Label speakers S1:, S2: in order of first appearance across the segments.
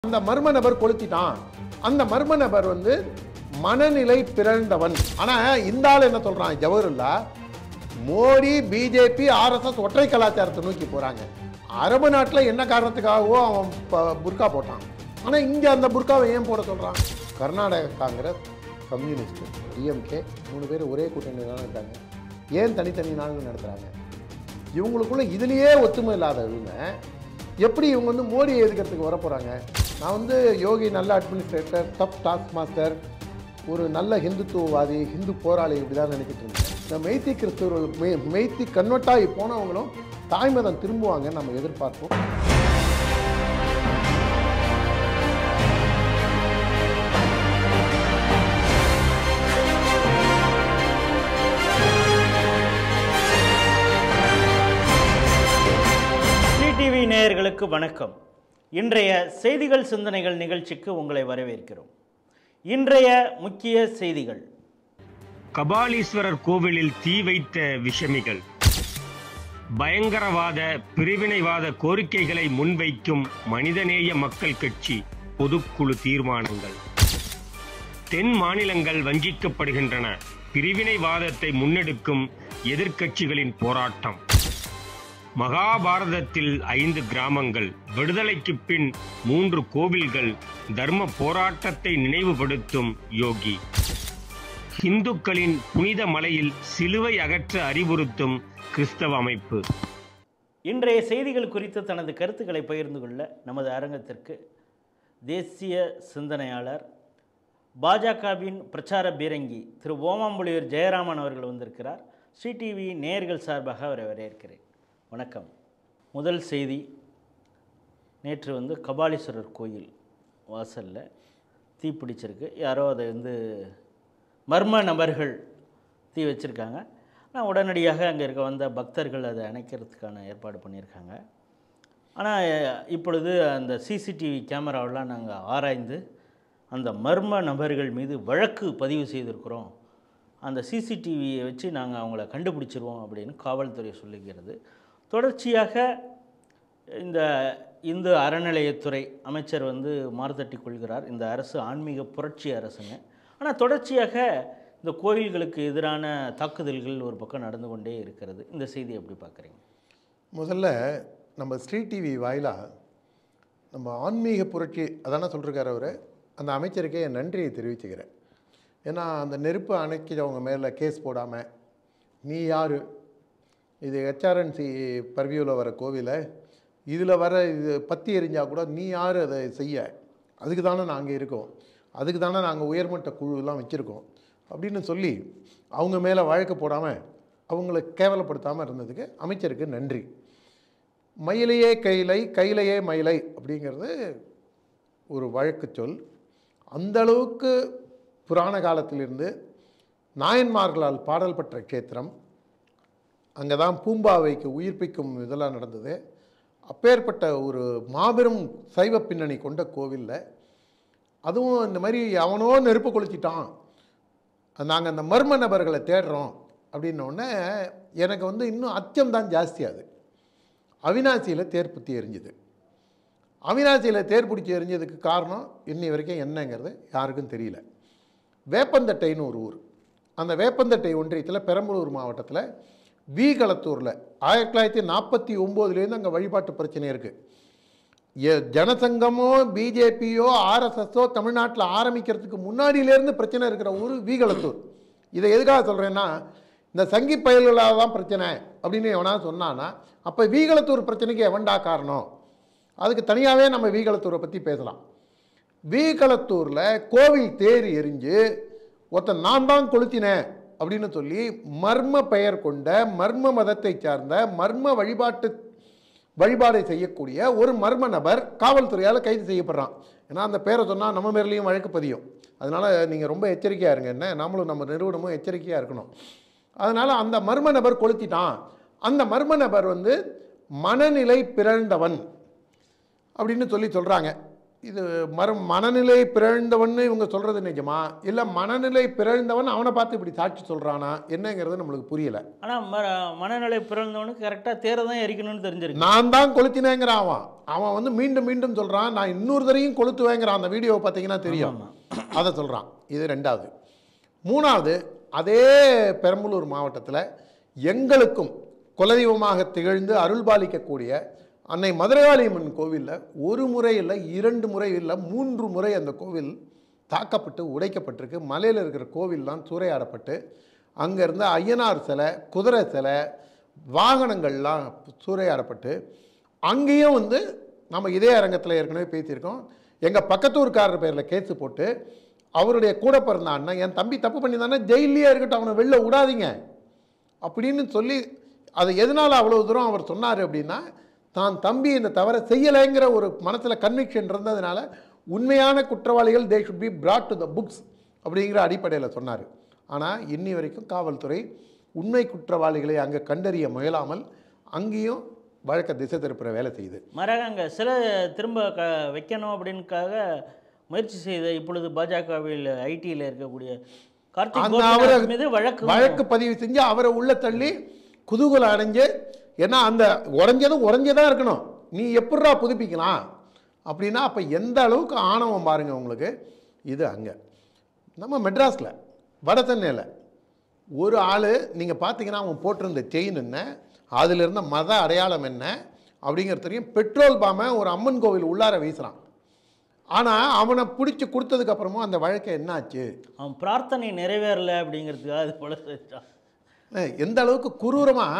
S1: அந்த மர்ம நபர் கொளுத்திட்டான். அந்த மர்ம நபர் வந்து மனநிலை பிறழ்ந்தவன். ஆனா இந்த ஆள் என்ன சொல்றான், ஜவஹர்லா மோடி பிஜேபி ஆர்எஸ்எஸ் ஒற்றை கலாச்சாரத்தை நோக்கி போறாங்க. அரபு நாட்டில் என்ன காரணத்துக்காகவோ அவன் புர்கா போட்டான். ஆனா இங்க அந்த புர்காவை ஏன் போட சொல்றான்? கர்நாடக காங்கிரஸ், கம்யூனிஸ்ட், டிஎம்கே 3 பேர் ஒரே கூட்டணி தான் இருக்காங்க. ஏன் தனித்தனி நாடுகள் நடத்துறாங்க? இவங்களுக்குள்ள இதுலயே ஒத்துமை இல்லாதவங்க எப்படி இவங்க வந்து மோடியை எதிர்க்கிறதுக்கு வர போறாங்க? நான் வந்து யோகி நல்ல அட்மினிஸ்ட்ரேட்டர், டப் டாஸ்க் மாஸ்டர், ஒரு நல்ல ஹிந்துத்துவவாதி, ஹிந்து போராளி, இப்படிதான் நினைச்சிட்டு இருந்தேன். இந்த மெய்த்தி கிறிஸ்தவர்கள் மெய்த்தி கன்வெர்ட்டாகி போனவங்களும் தாய்மதம் திரும்புவாங்க நம்ம எதிர்பார்ப்போம்.
S2: டிவி நேயர்களுக்கு வணக்கம். இன்றைய செய்திகள் சிந்தனைகள் நிகழ்ச்சிக்கு உங்களை வரவேற்கிறோம். இன்றைய முக்கிய செய்திகள்:
S3: கபாலீஸ்வரர் கோவிலில் தீ வைத்த விஷமிகள், பயங்கரவாத பிரிவினைவாத கோரிக்கைகளை முன்வைக்கும் மனிதநேய மக்கள் கட்சி பொதுக்குழு தீர்மானங்கள், தென் மாநிலங்கள் வஞ்சிக்கப்படுகின்றன, பிரிவினைவாதத்தை முன்னெடுக்கும் எதிர்க்கட்சிகளின் போராட்டம், மகாபாரதத்தில் 5 கிராமங்கள், விடுதலைக்கு பின் 3 கோவில்கள், தர்ம போராட்டத்தை நினைவுபடுத்தும் யோகி, இந்துக்களின் புனித மலையில் சிலுவை அகற்ற அறிவுறுத்தும் கிறிஸ்தவ அமைப்பு.
S2: இன்றைய செய்திகள் குறித்து தனது கருத்துக்களை பகிர்ந்து கொள்ள நமது அரங்கத்திற்கு தேசிய சிந்தனையாளர், பாஜகவின் பிரச்சார பீரங்கி திரு ஓமாம்புலியூர் ஜெயராமன் அவர்கள் வந்திருக்கிறார். ஸ்ரீ டிவி நேயர்கள் சார்பாக அவரை வரவேற்கிறேன். வணக்கம். முதல் செய்தி, நேற்று வந்து கபாலீஸ்வரர் கோயில் வாசலில் தீப்பிடிச்சிருக்கு. யாரோ அதை வந்து மர்ம நபர்கள் தீ வச்சுருக்காங்க. ஆனால் உடனடியாக அங்கே இருக்க வந்த பக்தர்கள் அதை அணைக்கிறதுக்கான ஏற்பாடு பண்ணியிருக்காங்க. ஆனால் இப்பொழுது அந்த சிசிடிவி கேமராவெல்லாம் நாங்கள் ஆராய்ந்து அந்த மர்ம நபர்கள் மீது வழக்கு பதிவு செய்திருக்கிறோம். அந்த சிசிடிவியை வச்சு நாங்கள் அவங்கள கண்டுபிடிச்சிருவோம் அப்படின்னு காவல்துறை சொல்லுகிறது. தொடர்ச்சியாக இந்த இந்து அறநிலையத்துறை அமைச்சர் வந்து மாறுதட்டி கொள்கிறார். இந்த அரசு ஆன்மீக புரட்சி அரசுங்க. ஆனால் தொடர்ச்சியாக இந்த கோயில்களுக்கு எதிரான தாக்குதல்கள் ஒரு பக்கம் நடந்து கொண்டே இருக்கிறது. இந்த செய்தி எப்படி பார்க்குறீங்க?
S1: முதல்ல நம்ம ஸ்ரீ டிவி வாயிலாக நம்ம ஆன்மீக புரட்சி அதானே சொல்லிருக்காரு அவர், அந்த அமைச்சருக்கே என் நன்றியை தெரிவிச்சுக்கிறேன். ஏன்னா அந்த நெருப்பு அணைக்கிறவங்க மேலே கேஸ் போடாமல், நீ யார், இது ஹெச்ஆர்என்சி பர்வியூவில் வர கோவிலை, இதில் வர இது பற்றி எரிஞ்சால் கூட நீ யார் அதை செய்ய, அதுக்கு தானே நாங்கள் இருக்கோம், அதுக்கு தானே நாங்கள் உயர்மட்ட குழுலாம் வச்சுருக்கோம் அப்படின்னு சொல்லி அவங்க மேலே வழக்கு போடாமல் அவங்கள கேவலப்படுத்தாமல் இருந்ததுக்கு அமைச்சருக்கு நன்றி. மயிலையே கைலை, கைலையே மயிலை அப்படிங்கிறது ஒரு வழக்கு சொல். அந்தளவுக்கு புராண காலத்திலிருந்து நாயன்மார்களால் பாடல் பெற்ற க்ஷேத்திரம். அங்கே தான் பூம்பாவைக்கு உயிர்ப்பிக்கும் இதெல்லாம் நடந்தது. அப்பேற்பட்ட ஒரு மாபெரும் சைவ பின்னணி கொண்ட கோவிலில் அதுவும் இந்த மாதிரி அவனோ நெருப்பு கொளுத்திட்டான், நாங்கள் அந்த மர்ம நபர்களை தேடுறோம் அப்படின்னோடனே எனக்கு வந்து இன்னும் அச்சம்தான் ஜாஸ்தியாது. அவினாசியில் தேர்பிடிச்சி எரிஞ்சுது. அவினாசியில் தேர்பிடிச்சி எரிஞ்சதுக்கு காரணம் இன்னி வரைக்கும் என்னங்கிறது யாருக்கும் தெரியல. வேப்பந்தட்டைன்னு ஒரு ஊர், அந்த வேப்பந்தட்டை ஒன்றியத்தில் பெரம்பலூர் மாவட்டத்தில் வீகளத்தூரில் 1949 அங்கே வழிபாட்டு பிரச்சனை இருக்குது. ஜனசங்கமோ பிஜேபியோ ஆர்எஸ்எஸோ தமிழ்நாட்டில் ஆரம்பிக்கிறதுக்கு முன்னாடியிலேருந்து பிரச்சனை இருக்கிற ஊர் வீகளத்தூர். இதை எதுக்காக சொல்கிறேன்னா, இந்த சங்கி பயல்களாக தான் பிரச்சனை அப்படின்னு எவனா சொன்னான்னா அப்போ வீகளத்தூர் பிரச்சனைக்கு எவன்டா காரணம்? அதுக்கு தனியாகவே நம்ம வீகளத்தூரை பற்றி பேசலாம். வீகளத்தூரில் கோவில் தேர் எரிஞ்சு ஒருத்தன் நான் தான் கொளுத்தினேன் அப்படின்னு சொல்லி மர்ம பெயர் கொண்ட மர்ம மதத்தை சார்ந்த மர்ம வழிபாடை செய்யக்கூடிய ஒரு மர்ம நபர் காவல்துறையால் கைது செய்யப்படுறான். ஏன்னா அந்த பேரை சொன்னால் நம்ம மேலேயும் வழக்கு பதியும். அதனால் நீங்கள் ரொம்ப எச்சரிக்கையாக இருங்க. என்ன நாமளும் நம்ம நிறுவனமும் எச்சரிக்கையாக இருக்கணும். அதனால் அந்த மர்ம நபர் கொளுத்திட்டான். அந்த மர்ம நபர் வந்து மனநிலை பிறழ்ந்தவன் அப்படின்னு சொல்கிறாங்க. இது மனநிலை பிறழ்ந்தவன்னு இவங்க சொல்கிறது நிஜமா, இல்லை மனநிலை பிறழ்ந்தவன் அவனை பார்த்து இப்படி சாட்சி சொல்கிறானா என்னங்கிறது நம்மளுக்கு புரியலை.
S2: ஆனால் மனநிலை பிறந்தவனுக்கு கரெக்டாக தேரை தான் எரிக்கணும்னு தெரிஞ்சிருக்கு.
S1: நான் தான் கொளுத்தினேங்கிறான் அவன் வந்து மீண்டும் மீண்டும் சொல்கிறான், நான் இன்னொரு தரையும் கொளுத்துவேங்கிறான். அந்த வீடியோவை பார்த்தீங்கன்னா தெரியும், அதை சொல்கிறான். இது ரெண்டாவது. மூணாவது, அதே பெரம்பலூர் மாவட்டத்தில் எங்களுக்கும் குலதெய்வமாக திகழ்ந்து அருள்பாலிக்கக்கூடிய அன்னை மதுரகாளியம்மன் கோவிலில் ஒரு முறை இல்லை, 2 முறை இல்லை, 3 முறை அந்த கோவில் தாக்கப்பட்டு உடைக்கப்பட்டிருக்கு. மலையில் இருக்கிற கோவில்லாம் சூறையாடப்பட்டு அங்கேருந்து ஐயனார் சிலை, குதிரை சிலை, வாகனங்கள்லாம் சூறையாடப்பட்டு அங்கேயும் வந்து நம்ம இதே அரங்கத்தில் ஏற்கனவே பேசியிருக்கோம். எங்கள் பக்கத்தூர்காரர் பேரில் கேஸு போட்டு அவருடைய கூட பிறந்த அண்ணன், என் தம்பி தப்பு பண்ணி தானே ஜெயிலே இருக்கட்டும், அவனை வெளில விடாதீங்க அப்படின்னு சொல்லி, அதை எதனால் அவ்வளோ தூரம் அவர் சொன்னார் அப்படின்னா, தான் தம்பி இந்த தவறை செய்யலைங்கிற ஒரு மனசில் கன்விக்ஷன் இருந்ததுனால உண்மையான குற்றவாளிகள் they should be brought to the books அப்படிங்கிற அடிப்படையில் சொன்னார். ஆனால் இன்னி வரைக்கும் காவல்துறை உண்மை குற்றவாளிகளை அங்கே கண்டறிய முயலாமல் அங்கேயும் வழக்கை திசை திருப்புற வேலை செய்யுது.
S2: மாறாக அங்கே சில திரும்ப வைக்கணும் அப்படின்னுக்காக முயற்சி செய்த இப்பொழுது பாஜகவில் ஐடியில் இருக்கக்கூடிய கார்த்திக் மீது வழக்கு
S1: பதிவு செஞ்சு அவரை உள்ள தள்ளி குதூகலம் அடைஞ்சு, ஏன்னா அந்த உறைஞ்சதான் இருக்கணும், நீ எப்படா புதுப்பிக்கலாம் அப்படின்னா அப்போ எந்த அளவுக்கு ஆணவம் பாருங்கள் உங்களுக்கு. இது அங்கே நம்ம மெட்ராஸில் வட சென்னையில் ஒரு ஆள் நீங்கள் பார்த்தீங்கன்னா அவன் போட்டிருந்த செயின் என்ன, அதில் இருந்த மத அடையாளம் என்ன அப்படிங்கிறது தெரியும். பெட்ரோல் பாமை ஒரு அம்மன் கோவில் உள்ளார வீசுகிறான். ஆனால் அவனை பிடிச்சி கொடுத்ததுக்கப்புறமும் அந்த வழக்கை என்னாச்சு,
S2: அவன் பிரார்த்தனை நிறைவேறலை அப்படிங்கிறதுக்காக அது போல
S1: எந்த அளவுக்கு குரூரமாக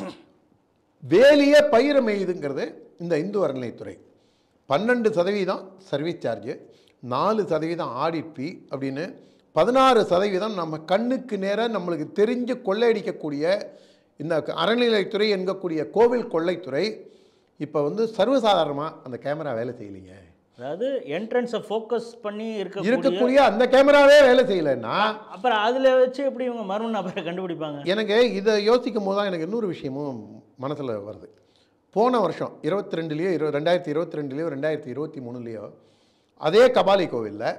S1: வேலியே பயிர மேயுதுங்கிறது இந்த இந்து அறநிலையத்துறை. 12% சர்வீஸ் சார்ஜு, 4% ஆடிட் ஃபீ அப்படின்னு 16% நம்ம கண்ணுக்கு நேராக நம்மளுக்கு தெரிஞ்சு கொள்ளையடிக்கக்கூடிய இந்த அறநிலையத்துறை என்கக்கூடிய கோவில் கொள்ளைத்துறை இப்போ வந்து சர்வசாதாரணமாக அந்த கேமரா வேலை செய்யலைங்க.
S2: அதாவது என்ட்ரன்ஸை ஃபோக்கஸ் பண்ணி
S1: இருக்கக்கூடிய அந்த கேமராவே வேலை செய்யலைன்னா
S2: அப்புறம் அதில் வச்சு எப்படி இவங்க மர்ம நபரை கண்டுபிடிப்பாங்க?
S1: எனக்கு இதை யோசிக்கும் போது தான் எனக்கு இன்னொரு விஷயமும் மனசில் வருது. போன வருஷம் 2022 2023 அதே கபாலி கோவிலில்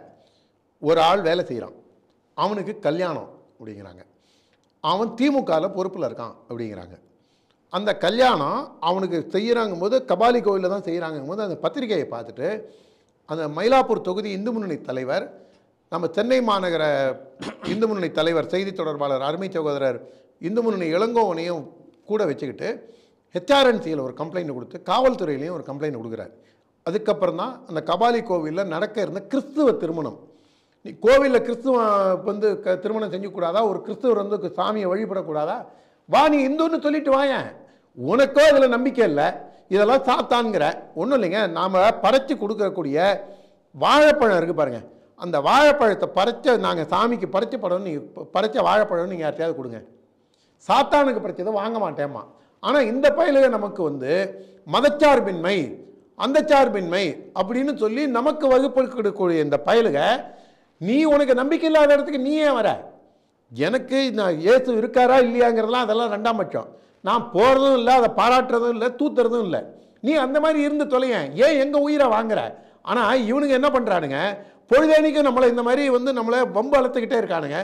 S1: ஒரு ஆள் வேலை செய்கிறான், அவனுக்கு கல்யாணம் அப்படிங்கிறாங்க, அவன் திமுகவில் பொறுப்பில் இருக்கான் அப்படிங்கிறாங்க. அந்த கல்யாணம் அவனுக்கு செய்கிறாங்கும் போது கபாலி கோவிலில் தான் செய்கிறாங்கும் போது அந்த பத்திரிகையை பார்த்துட்டு அந்த மயிலாப்பூர் தொகுதி இந்து முன்னணி தலைவர், நம்ம சென்னை மாநகர இந்து முன்னணி தலைவர் செய்தி தொடர்பாளர் அருமை சகோதரர் இந்து முன்னணி இளங்கோவனையும் கூட வச்சுக்கிட்டு ஹெச்ஆர்என்சியில் ஒரு கம்ப்ளைண்ட் கொடுத்து காவல்துறையிலையும் ஒரு கம்ப்ளைண்ட் கொடுக்குறாரு. அதுக்கப்புறம் தான் அந்த கபாலி கோவிலில் நடக்க இருந்த கிறிஸ்துவ திருமணம், நீ கோவிலில் கிறிஸ்துவ வந்து திருமணம் செஞ்சக்கூடாதா, ஒரு கிறிஸ்துவர் வந்து சாமியை வழிபடக்கூடாதா, வா நீ இந்துன்னு சொல்லிட்டு வாயேன், உனக்கோ இதில் நம்பிக்கை இல்லை, இதெல்லாம் சாத்தான்ங்கிற. ஒன்றும் இல்லைங்க, நாம் படைச்சி கொடுக்கக்கூடிய வாழைப்பழம் இருக்குது பாருங்கள், அந்த வாழைப்பழத்தை படைச்ச நாங்கள் சாமிக்கு படைச்ச படம், நீங்கள் படைச்ச வாழைப்பழம் நீங்கள் யார்ட்டையாவது கொடுங்க, சாத்தானுக்கு படைச்சதை வாங்க மாட்டேம்மா. ஆனால் இந்த பயிலுக நமக்கு வந்து மதச்சார்பின்மை அந்த சார்பின்மை அப்படின்னு சொல்லி நமக்கு வகுப்பு கொடுக்கக்கூடிய இந்த பயலுக, நீ உனக்கு நம்பிக்கை இல்லாத இடத்துக்கு நீ ஏன் வர, எனக்கு நான் இயேசு இருக்காரா இல்லையாங்கிறதுலாம் அதெல்லாம் 2ஆம் பட்சம், நான் போகிறதும் இல்லை, அதை பாராட்டுறதும் இல்லை, தூத்துறதும் இல்லை, நீ அந்த மாதிரி இருந்து தொலையேன், ஏன் எங்கள் உயிரை வாங்குற. ஆனால் இவனுங்க என்ன பண்ணுறானுங்க, பொழுதேனிக்கு நம்மளை இந்த மாதிரி வந்து நம்மளை வம்பு அழுத்துக்கிட்டே இருக்கானுங்க.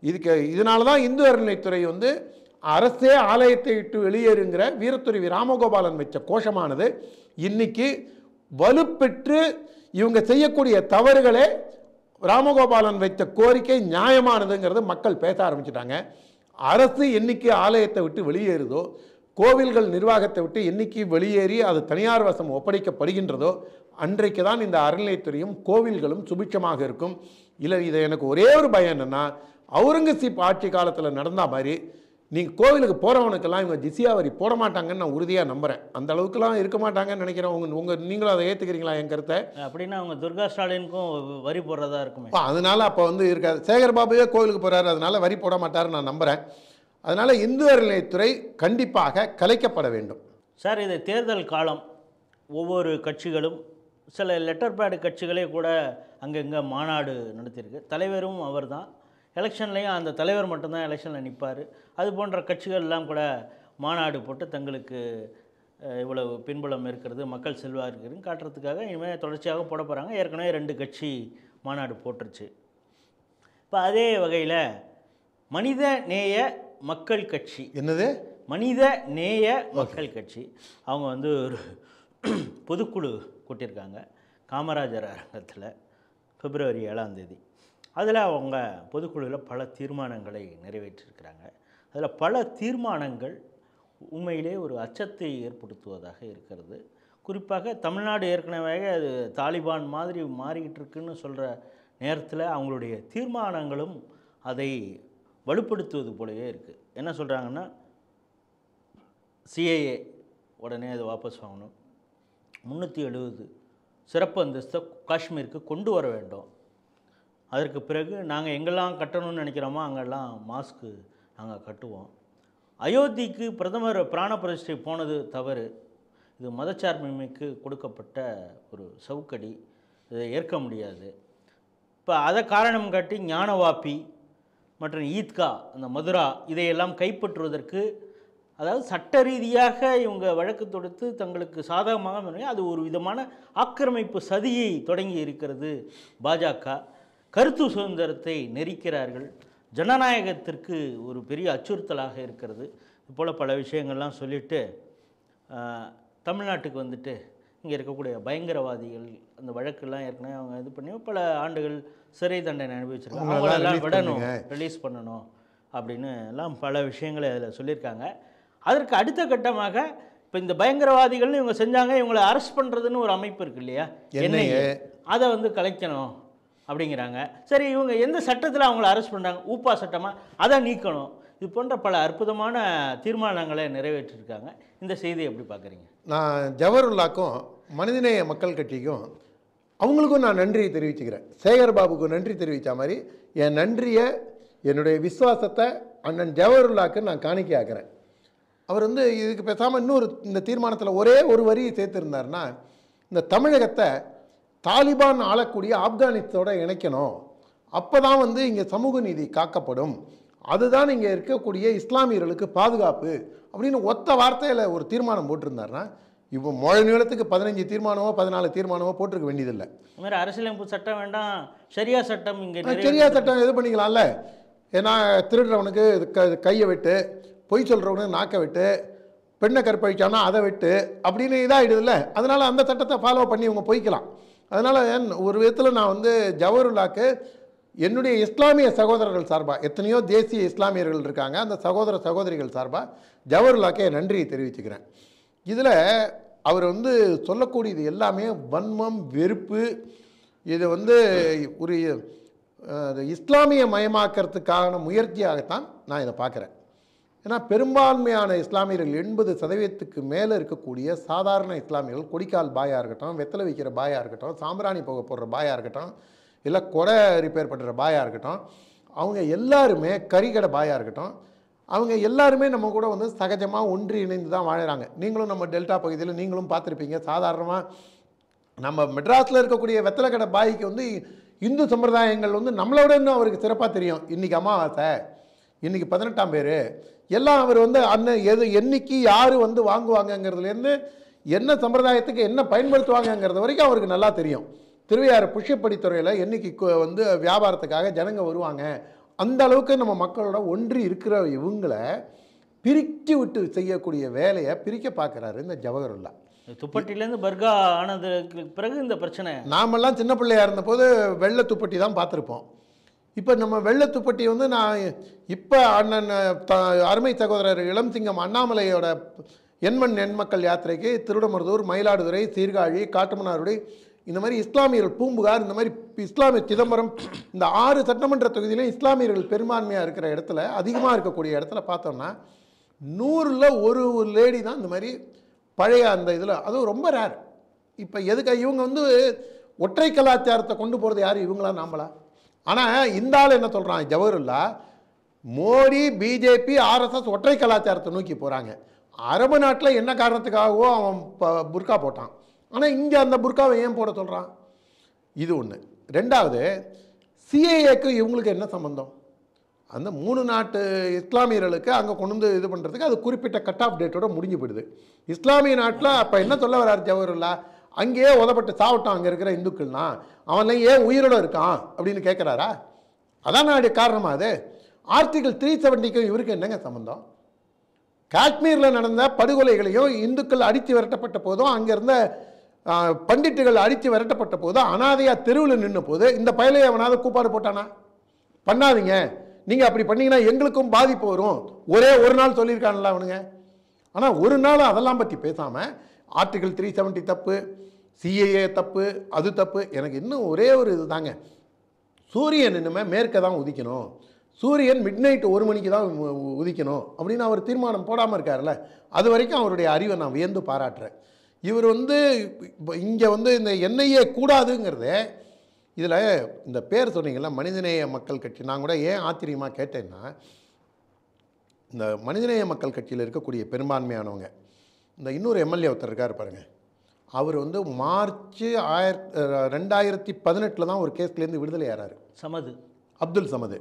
S1: இதனால தான் இந்து அறநிலைத்துறை வந்து அரசே ஆலயத்தை விட்டு வெளியேறுங்கிற வீரத்துறை ராமகோபாலன் வச்ச கோஷமானது இன்னைக்கு வலுப்பெற்று இவங்க செய்யக்கூடிய தவறுகளே ராமகோபாலன் வைத்த கோரிக்கை நியாயமானதுங்கிறது மக்கள் பேச ஆரம்பிச்சிட்டாங்க. அரசு என்னைக்கு ஆலயத்தை விட்டு வெளியேறுதோ, கோவில்கள் நிர்வாகத்தை விட்டு என்னைக்கு வெளியேறி அது தனியார் வசம் ஒப்படைக்கப்படுகின்றதோ அன்றைக்கு தான் இந்த அறநிலையத்துறையும் கோவில்களும் சுபிட்சமாக இருக்கும். இல்லை, இதை எனக்கு ஒரே ஒரு பயம் என்னென்னா, அவுரங்கசீப் ஆட்சி காலத்தில் நடந்த மாதிரி நீங்கள் கோவிலுக்கு போகிறவனுக்கெல்லாம் இவங்க ஜிசியா வரி போட மாட்டாங்கன்னு நான் உறுதியாக நம்புகிறேன். அந்த அளவுக்குலாம் இருக்க மாட்டாங்கன்னு நினைக்கிறேன். நீங்களும் அதை ஏற்றுக்கிறீங்களா என் கருத்தை?
S2: அப்படின்னா அவங்க துர்கா ஸ்டாலினுக்கும் வரி போடுறதா இருக்குமே.
S1: அதனால் அப்போ வந்து இருக்காது, சேகர் பாபுவே கோவிலுக்கு போகிறாரு, அதனால் வரி போட மாட்டாருன்னு நான் நம்புகிறேன். அதனால் இந்து அறநிலையத்துறை கண்டிப்பாக கலைக்கப்பட வேண்டும்.
S2: சார், இது தேர்தல் காலம், ஒவ்வொரு கட்சிகளும் சில லெட்டர் பேடு கட்சிகளே கூட அங்கங்கே மாநாடு நடத்தியிருக்கு. தலைவரும் அவர் தான், எலெக்ஷன்லேயும் அந்த தலைவர் மட்டும்தான் எலெக்ஷனில் நிற்பார். அது போன்ற கட்சிகள்லாம் கூட மாநாடு போட்டு தங்களுக்கு இவ்வளவு பின்புலம் இருக்கிறது, மக்கள் செல்வாக இருக்குதுன்னு காட்டுறதுக்காக இனிமேல் தொடர்ச்சியாக போட போகிறாங்க. ஏற்கனவே 2 கட்சி மாநாடு போட்டுருச்சு. இப்போ அதே வகையில் மனித நேய மக்கள் கட்சி,
S1: என்னது
S2: மனித நேய மக்கள் கட்சி, அவங்க வந்து ஒரு பொதுக்குழு கூட்டியிருக்காங்க காமராஜர் அரங்கத்தில் பிப்ரவரி 7ஆம் தேதி. அதில் அவங்க பொதுக்குழுவில் பல தீர்மானங்களை நிறைவேற்றியிருக்கிறாங்க. அதில் பல தீர்மானங்கள் உண்மையிலே ஒரு அச்சத்தை ஏற்படுத்துவதாக இருக்கிறது. குறிப்பாக தமிழ்நாடு ஏற்கனவே அது தாலிபான் மாதிரி மாறிக்கிட்டு இருக்குன்னு சொல்கிற நேரத்தில் அவங்களுடைய தீர்மானங்களும் அதை வலுப்படுத்துவது போலவே இருக்குது. என்ன சொல்கிறாங்கன்னா, சிஏஏ உடனே அதை வாபஸ் வாங்கணும், 370 சிறப்பு அந்தஸ்தை காஷ்மீருக்கு கொண்டு வர வேண்டும், அதற்கு பிறகு நாங்கள் எங்கெல்லாம் கட்டணும்னு நினைக்கிறோமோ அங்கெல்லாம் மாஸ்க்கு நாங்கள் கட்டுவோம், அயோத்திக்கு பிரதமர் பிராண பிரதிஷ்டை போனது தவறு, இது மதச்சார்பின்மைக்கு கொடுக்கப்பட்ட ஒரு சவுக்கடி, இதை ஏற்க முடியாது. இப்போ அதை காரணம் காட்டி ஞானவாப்பி மற்றும் ஈத்கா அந்த மதுரா இதையெல்லாம் கைப்பற்றுவதற்கு, அதாவது சட்ட ரீதியாக இவங்க வழக்கு தொடுத்து தங்களுக்கு சாதகமாக அது ஒரு விதமான ஆக்கிரமிப்பு சதியை தொடங்கி இருக்கிறது பாஜக. கருத்து சுதந்திரத்தை நெரிக்கிறார்கள், ஜனநாயகத்திற்கு ஒரு பெரிய அச்சுறுத்தலாக இருக்கிறது. இதுபோல் பல விஷயங்கள்லாம் சொல்லிவிட்டு தமிழ்நாட்டுக்கு வந்துட்டு இங்கே இருக்கக்கூடிய பயங்கரவாதிகள் அந்த வழக்கெல்லாம் ஏற்கனவே அவங்க இது பண்ணி பல ஆண்டுகள் சிறை தண்டனை அனுபவிச்சிருக்காங்க, அவங்களெல்லாம் விடணும், ரிலீஸ் பண்ணணும் அப்படின்னு எல்லாம் பல விஷயங்களை அதில் சொல்லியிருக்காங்க. அதற்கு அடுத்த கட்டமாக இப்போ இந்த பயங்கரவாதிகள்னு இவங்க செஞ்சாங்க, இவங்களை அரெஸ்ட் பண்ணுறதுன்னு ஒரு அமைப்பு இருக்கு இல்லையா, என்ஐஏ, அதை வந்து கலைக்கணும் அப்படிங்கிறாங்க. சரி, இவங்க எந்த சட்டத்தில் அவங்கள அரெஸ்ட் பண்ணுறாங்க, ஊப்பா சட்டமாக, அதை நீக்கணும். இது போன்ற பல அற்புதமான தீர்மானங்களை நிறைவேற்றிருக்காங்க. இந்த செய்தியை எப்படி பார்க்குறீங்க?
S1: நான் ஜவஹர்லாக்கும் மனிதநேய மக்கள் கட்சிக்கும் அவங்களுக்கும் நான் நன்றியை தெரிவிச்சுக்கிறேன். சேகர் பாபுக்கு நன்றி தெரிவித்த மாதிரி என் நன்றியை, என்னுடைய விசுவாசத்தை அண்ணன் ஜவஹர்லாக்கு நான் காணிக்கையாக்குறேன். அவர் வந்து இதுக்கு பேசாமல் இன்னொரு இந்த தீர்மானத்தில் ஒரே ஒரு வரியை சேர்த்துருந்தாருன்னா, இந்த தமிழகத்தை தாலிபான் ஆளக்கூடிய ஆப்கானிஸ்தோட இணைக்கணும், அப்போ தான் வந்து இங்கே சமூக நீதி காக்கப்படும், அதுதான் இங்கே இருக்கக்கூடிய இஸ்லாமியர்களுக்கு பாதுகாப்பு அப்படின்னு ஒத்த வார்த்தையில் ஒரு தீர்மானம் போட்டிருந்தாருன்னா, இப்போ மொழ நீளத்துக்கு 15 தீர்மானமோ 14 தீர்மானமோ போட்டிருக்க வேண்டியதில்லை.
S2: இந்த மாதிரி அரசியலமைப்பு சட்டம் வேண்டாம், சரியா சட்டம் இங்கே
S1: சரியா சட்டம் இது பண்ணிக்கலாம்ல. ஏன்னா திருடுறவனுக்கு கையை விட்டு, பொய் சொல்கிறவனுக்கு நாக்கை விட்டு, பெண்ணை கற்பழிச்சானா அதை விட்டு அப்படின்னு இதாகிடுதுல்ல. அதனால் அந்த சட்டத்தை ஃபாலோ பண்ணி இவங்க போய்க்கலாம். அதனால் ஒரு விதத்தில் நான் வந்து ஜவஹர்லாக்கு என்னுடைய இஸ்லாமிய சகோதரர்கள் சார்பாக, எத்தனையோ தேசிய இஸ்லாமியர்கள் இருக்காங்க, அந்த சகோதர சகோதரிகள் சார்பாக ஜவஹர்லாக்கே நன்றியை தெரிவிச்சுக்கிறேன். இதில் அவர் வந்து சொல்லக்கூடியது எல்லாமே வன்மம், வெறுப்பு, இது வந்து ஒரு இஸ்லாமிய மயமாக்கிறதுக்கான முயற்சியாகத்தான் நான் இதை பார்க்குறேன். ஏன்னா பெரும்பான்மையான இஸ்லாமியர்கள் 80% மேலே இருக்கக்கூடிய சாதாரண இஸ்லாமியர்கள், கொடிக்கால் பாயாக இருக்கட்டும், வெத்தலை வைக்கிற பாயாக இருக்கட்டும், சாம்பிராணி புகை போடுற பாயாக இருக்கட்டும், இல்லை கொடை ரிப்பேர் பண்ணுற பாயாக இருக்கட்டும், அவங்க எல்லாருமே கறிக்கடை பாயாக இருக்கட்டும், அவங்க எல்லாருமே நம்ம கூட வந்து சகஜமாக ஒன்றி இணைந்து தான் வாழறாங்க. நீங்களும் நம்ம டெல்டா பகுதியில் நீங்களும் பார்த்துருப்பீங்க. சாதாரணமாக நம்ம மெட்ராஸில் இருக்கக்கூடிய வெத்தலை கடை பாய்க்கு வந்து இந்து சம்பிரதாயங்கள் வந்து நம்மளோட இன்னும் அவருக்கு சிறப்பாக தெரியும். இன்றைக்கி அமாவாசை, இன்றைக்கி 18ஆம் பேர், எல்லாம் அவர் வந்து அண்ணன் எது என்னைக்கு யார் வந்து வாங்குவாங்கங்கிறதுலேருந்து என்ன சம்பிரதாயத்துக்கு என்ன பயன்படுத்துவாங்கங்கிறது வரைக்கும் அவருக்கு நல்லா தெரியும். திருவையாறு புஷ்யப்படித்துறையில் என்னைக்கு வந்து வியாபாரத்துக்காக ஜனங்க வருவாங்க, அந்த அளவுக்கு நம்ம மக்களோட ஒன்றி இருக்கிற இவங்களை பிரித்து விட்டு செய்யக்கூடிய வேலையை பிரிக்க பார்க்குறாரு இந்த ஜவஹர்லா.
S2: துப்பட்டிலேருந்து பர்கா ஆனதுக்கு பிறகு இந்த பிரச்சனை. நாமெல்லாம்
S1: சின்ன பிள்ளையாக இருந்தபோது வெள்ளை துப்பட்டி தான் பார்த்துருப்போம். இப்போ நம்ம வெள்ளை துப்பட்டி வந்து நான் இப்போ அண்ணன் அருமை சகோதரர் இளம்சிங்கம் அண்ணாமலையோட எண்மண் எண்மக்கள் யாத்திரைக்கு திருடமருதூர், மயிலாடுதுறை, சீர்காழி, காட்டுமன்னார்குடி, இந்த மாதிரி இஸ்லாமியர்கள் பூம்புகார், இந்த மாதிரி இஸ்லாமிய சிதம்பரம், இந்த 6 சட்டமன்ற தொகுதியிலும் இஸ்லாமியர்கள் பெரும்பான்மையாக இருக்கிற இடத்துல, அதிகமாக இருக்கக்கூடிய இடத்துல பார்த்தோம்னா 100ல் ஒரு லேடி தான் இந்த மாதிரி பழைய அந்த இதில், அதுவும் ரொம்ப ரேர். இப்போ எதுக்கு இவங்க வந்து ஒற்றை கலாச்சாரத்தை கொண்டு போகிறது யார், இவங்களா நாமளா? ஆனால் இந்த ஆள் என்ன சொல்கிறான் ஜவஹர்லா, மோடி, பிஜேபி, ஆர்எஸ்எஸ் ஒற்றை கலாச்சாரத்தை நோக்கி போகிறாங்க. அரபு நாட்டில் என்ன காரணத்துக்காகவோ அவன் புர்கா போட்டான், ஆனால் இங்கே அந்த புர்காவை ஏன் போட சொல்கிறான்? இது ஒன்று. ரெண்டாவது, சிஏஏக்கு இவங்களுக்கு என்ன சம்பந்தம்? அந்த 3 நாட்டு இஸ்லாமியர்களுக்கு அங்கே கொண்டு வந்து இது பண்ணுறதுக்கு அது குறிப்பிட்ட கட் ஆஃப் டேட்டோட முடிஞ்சு போயிடுது. இஸ்லாமிய நாட்டில் அப்போ என்ன சொல்ல வர்றார் ஜவஹர்லா, அங்கேயே உதப்பட்டு சாப்பிட்டான் அங்கே இருக்கிற இந்துக்கள்னா, அவன்லாம் ஏன் உயிரோடு இருக்கான் அப்படின்னு கேட்குறாரா? அதான் நாடு காரணமா அது? ஆர்டிகல் 370க்கும் இவருக்கு என்னங்க சம்பந்தம்? காஷ்மீரில் நடந்த படுகொலைகளையும் இந்துக்கள் அடித்து விரட்டப்பட்ட போதும், அங்கே இருந்த பண்டிட்டுகள் அடித்து விரட்டப்பட்ட போதும், அனாதையாக தெருவில் நின்ற போது இந்த பயலையை அவனாவது கூப்பாடு போட்டானா? பண்ணாதீங்க, நீங்கள் அப்படி பண்ணீங்கன்னா எங்களுக்கும் பாதிப்பு வரும், ஒரே ஒரு நாள் சொல்லியிருக்கான்ல அவனுங்க. ஆனால் ஒரு நாள் அதெல்லாம் பற்றி பேசாமல் ஆர்டிகல் 370 தப்பு, சிஏஏ தப்பு, அது தப்பு. எனக்கு இன்னும் ஒரே ஒரு இது தாங்க, சூரியன் இனிமேல் மேற்க தான் உதிக்கணும், சூரியன் மிட்நைட் 1 மணிக்கு தான் உதிக்கணும் அப்படின்னு அவர் தீர்மானம் போடாமல் இருக்கார்ல, அது வரைக்கும் அவருடைய அறிவை நான் வியந்து பாராட்டுறேன். இவர் இங்கே இந்த எண்ணெயே கூடாதுங்கிறதே, இதில் இந்த பேர் சொன்னீங்கல்ல மனிதநேய மக்கள் கட்சி, நான் கூட ஏன் ஆச்சரியமாக கேட்டேன்னா, இந்த மனிதநேய மக்கள் கட்சியில் இருக்கக்கூடிய பெரும்பான்மையானவங்க, இந்த இன்னொரு எம்எல்ஏ ஒருத்தர் இருக்கார் பாருங்க, அவர் மார்ச் 2018 தான் ஒரு கேஸ்லேருந்து விடுதலை ஆகிறாரு. சமது, அப்துல் சமது.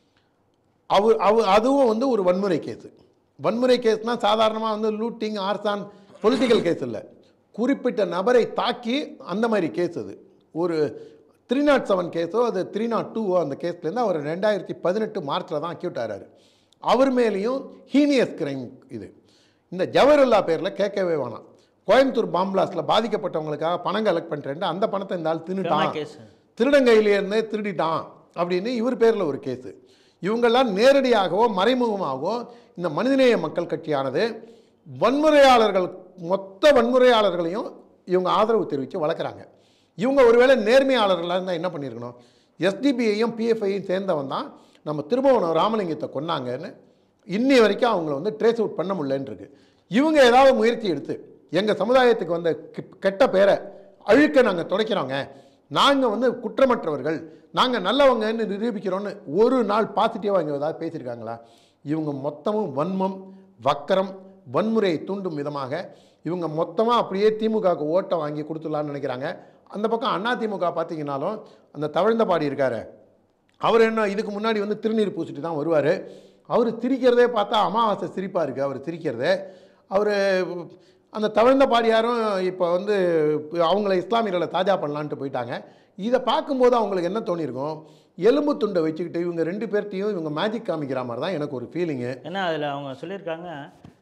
S1: அதுவும் ஒரு வன்முறை கேஸு. வன்முறை கேஸ்னால் சாதாரணமாக லூட்டிங், ஆர்சான், பொலிட்டிக்கல் கேஸ் இல்லை, குறிப்பிட்ட நபரை தாக்கி அந்த மாதிரி கேஸ். அது ஒரு 307 கேஸோ அது 302 அந்த கேஸ்லேருந்து அவர் 2018 மார்ச்சில் தான் அக்யூட் ஆகிறாரு. அவர் மேலேயும் ஹீனியஸ் கிரைம் இது. இந்த ஜவஹர்லா பேரில் கேட்கவே வேணாம். கோயம்புத்தூர் பாம்பிளாஸ்டில் பாதிக்கப்பட்டவங்களுக்காக பணம் கலெக்ட் பண்ணுறேன், அந்த பணத்தை இந்த ஆள் தின்னுட்டான், திருடங்கையிலேருந்தே திருடிட்டான் அப்படின்னு இவர் பேரில் ஒரு கேஸு. இவங்கெல்லாம் நேரடியாகவோ மறைமுகமாகவோ இந்த மனிதநேய மக்கள் கட்சியானது வன்முறையாளர்கள், மொத்த வன்முறையாளர்களையும் இவங்க ஆதரவு தெரிவித்து வளர்க்குறாங்க. இவங்க ஒருவேளை நேர்மையாளர்களாக இருந்தால் என்ன பண்ணியிருக்கணும்? எஸ்டிபிஐயும் பிஎஃப்ஐயும் சேர்ந்தவன் தான் நம்ம திரும்பவும் ராமலிங்கத்தை கொன்னாங்கன்னு இன்னி வரைக்கும் அவங்கள ட்ரேஸ் அவுட் பண்ண முடியலன்னு இருக்கு. இவங்க ஏதாவது முயற்சி எடுத்து எங்கள் சமுதாயத்துக்கு வந்த கெட்ட பேரை அழுக்க நாங்கள் துடைக்கிறோங்க, நாங்கள் குற்றமற்றவர்கள், நாங்கள் நல்லவங்கன்னு நிரூபிக்கிறோன்னு ஒரு நாள் பாசிட்டிவாக இங்கே ஏதாவது பேசியிருக்காங்களா? இவங்க மொத்தமும் வன்மம், வக்கரம், வன்முறையை தூண்டும் விதமாக இவங்க மொத்தமாக அப்படியே திமுகவுக்கு ஓட்டை வாங்கி கொடுத்துடலான்னு நினைக்கிறாங்க. அந்த பக்கம் அதிமுக பார்த்தீங்கன்னாலும் அந்த தவழ்ந்தபாடி இருக்கார், அவர் என்ன இதுக்கு முன்னாடி திருநீர் பூசிட்டு தான் வருவார். அவர் சிரிக்கிறதே பார்த்தா அமாவாசை சிரிப்பாக இருக்குது அவர் சிரிக்கிறதே. அவர் அந்த தவழ்ந்தபாடியாரும் இப்போ அவங்கள இஸ்லாமியர்களை தாஜா பண்ணலான்ட்டு போயிட்டாங்க. இதை பார்க்கும்போது அவங்களுக்கு என்ன தோணியிருக்கும்? எலும்பு துண்டை வச்சுக்கிட்டு இவங்க 2 பேர்த்தையும் இவங்க மேஜிக் காமிக்கிற மாதிரி தான் எனக்கு ஒரு ஃபீலிங்கு.
S2: ஏன்னா அதில் அவங்க சொல்லியிருக்காங்க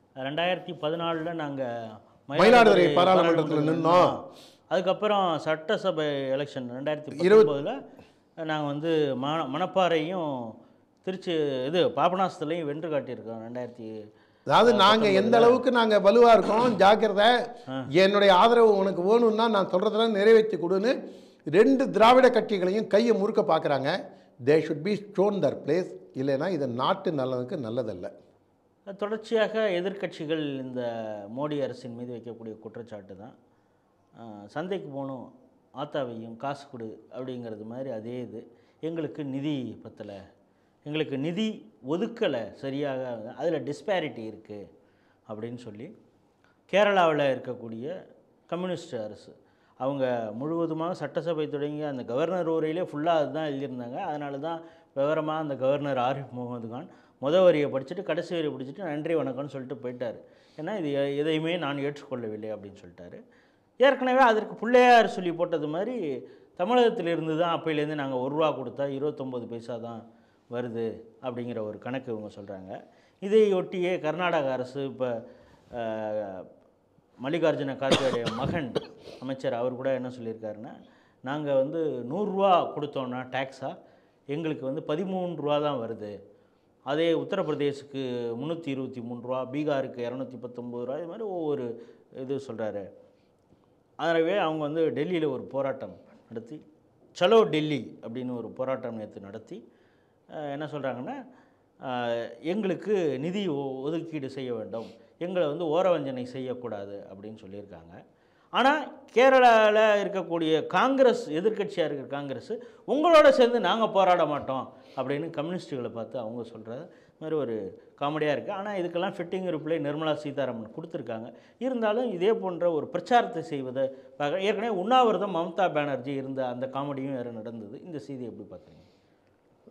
S2: 2014 நாங்கள்
S1: மயிலாடுதுறை பாராளுமன்றத்தில் நின்னோம்,
S2: அதுக்கப்புறம் சட்டசபை எலெக்ஷன் 2020 நாங்கள் மணப்பாறையும் திருச்சி பாபநாசத்துலையும் வென்று காட்டியிருக்கோம். 2000
S1: அதாவது நாங்கள் எந்த அளவுக்கு நாங்கள் வலுவாக இருக்கோம், ஜாக்கிரதை, என்னுடைய ஆதரவு உனக்கு வேணும்னா நான் சொல்கிறதெல்லாம் நிறைவேற்றி கொடுன்னு 2 திராவிட கட்சிகளையும் கையை முறுக்க பார்க்குறாங்க. They should be stone there place, இல்லைன்னா இது நாட்டு நல்லதுக்கு நல்லதல்ல.
S2: தொடர்ச்சியாக எதிர்க்கட்சிகள் இந்த மோடி அரசின் மீது வைக்கக்கூடிய குற்றச்சாட்டு தான், சந்தைக்கு போகணும், ஆத்தாவையும் காசு கொடு அப்படிங்கிறது மாதிரி. அதே இது எங்களுக்கு நிதி பத்தலை, எங்களுக்கு நிதி ஒதுக்கலை சரியாக, அதில் டிஸ்பேரிட்டி இருக்குது அப்படின்னு சொல்லி கேரளாவில் இருக்கக்கூடிய கம்யூனிஸ்ட் அரசு அவங்க முழுவதுமாக சட்டசபை தொடங்கி அந்த கவர்னர் உரையிலே ஃபுல்லாக அதுதான் எழுதியிருந்தாங்க. அதனால தான் விவரமாக அந்த கவர்னர் ஆரிஃப் முகமது கான் வரியை படிச்சுட்டு கடைசி வரியை பிடிச்சிட்டு நன்றி வணக்கம்னு சொல்லிட்டு போயிட்டார். ஏன்னா இது எதையுமே நான் ஏற்றுக்கொள்ளவில்லை அப்படின்னு சொல்லிட்டாரு. ஏற்கனவே அதற்கு பிள்ளையார் சொல்லி போட்டது மாதிரி தமிழகத்திலிருந்து தான் அப்பையிலேருந்து நாங்கள் 1 ரூபா கொடுத்தா 29 பைசா தான் வருது அப்படிங்கிற ஒரு கணக்கு இவங்க சொல்கிறாங்க. இதையொட்டியே கர்நாடக அரசு இப்போ மல்லிகார்ஜுன கார்கேடைய மகன் அமைச்சர் அவர் கூட என்ன சொல்லியிருக்காருன்னா, நாங்கள் 100 ரூபா கொடுத்தோன்னா டேக்ஸாக எங்களுக்கு 13 ரூபா தான் வருது, அதே உத்தரப்பிரதேசுக்கு 323 ரூபா, பீகாருக்கு 219 ரூபா, இது மாதிரி ஒவ்வொரு இது சொல்கிறாரு. அதனாலே அவங்க டெல்லியில் ஒரு போராட்டம் நடத்தி, சலோ டெல்லி அப்படின்னு ஒரு போராட்டம் நேற்று நடத்தி என்ன சொல்கிறாங்கன்னா, எங்களுக்கு நிதி ஒதுக்கீடு செய்ய வேண்டும், எங்களை ஓரவஞ்சனை செய்யக்கூடாது அப்படின்னு சொல்லியிருக்காங்க. ஆனால் கேரளாவில் இருக்கக்கூடிய காங்கிரஸ், எதிர்க்கட்சியாக இருக்கிற காங்கிரஸ், உங்களோட சேர்ந்து நாங்கள் போராட மாட்டோம் அப்படின்னு கம்யூனிஸ்ட்டுகளை பார்த்து அவங்க சொல்கிற மாதிரி ஒரு காமெடியாக இருக்குது. ஆனால் இதுக்கெல்லாம் ஃபிட்டிங் ரிப்ளை நிர்மலா சீதாராமன் கொடுத்துருக்காங்க. இருந்தாலும் இதே போன்ற ஒரு பிரச்சாரத்தை செய்வதை ஏற்கனவே உண்ணாவிரதம் மம்தா பானர்ஜி இருந்த அந்த காமெடியும் வேறு நடந்தது. இந்த செய்தி எப்படி பார்க்குறீங்க?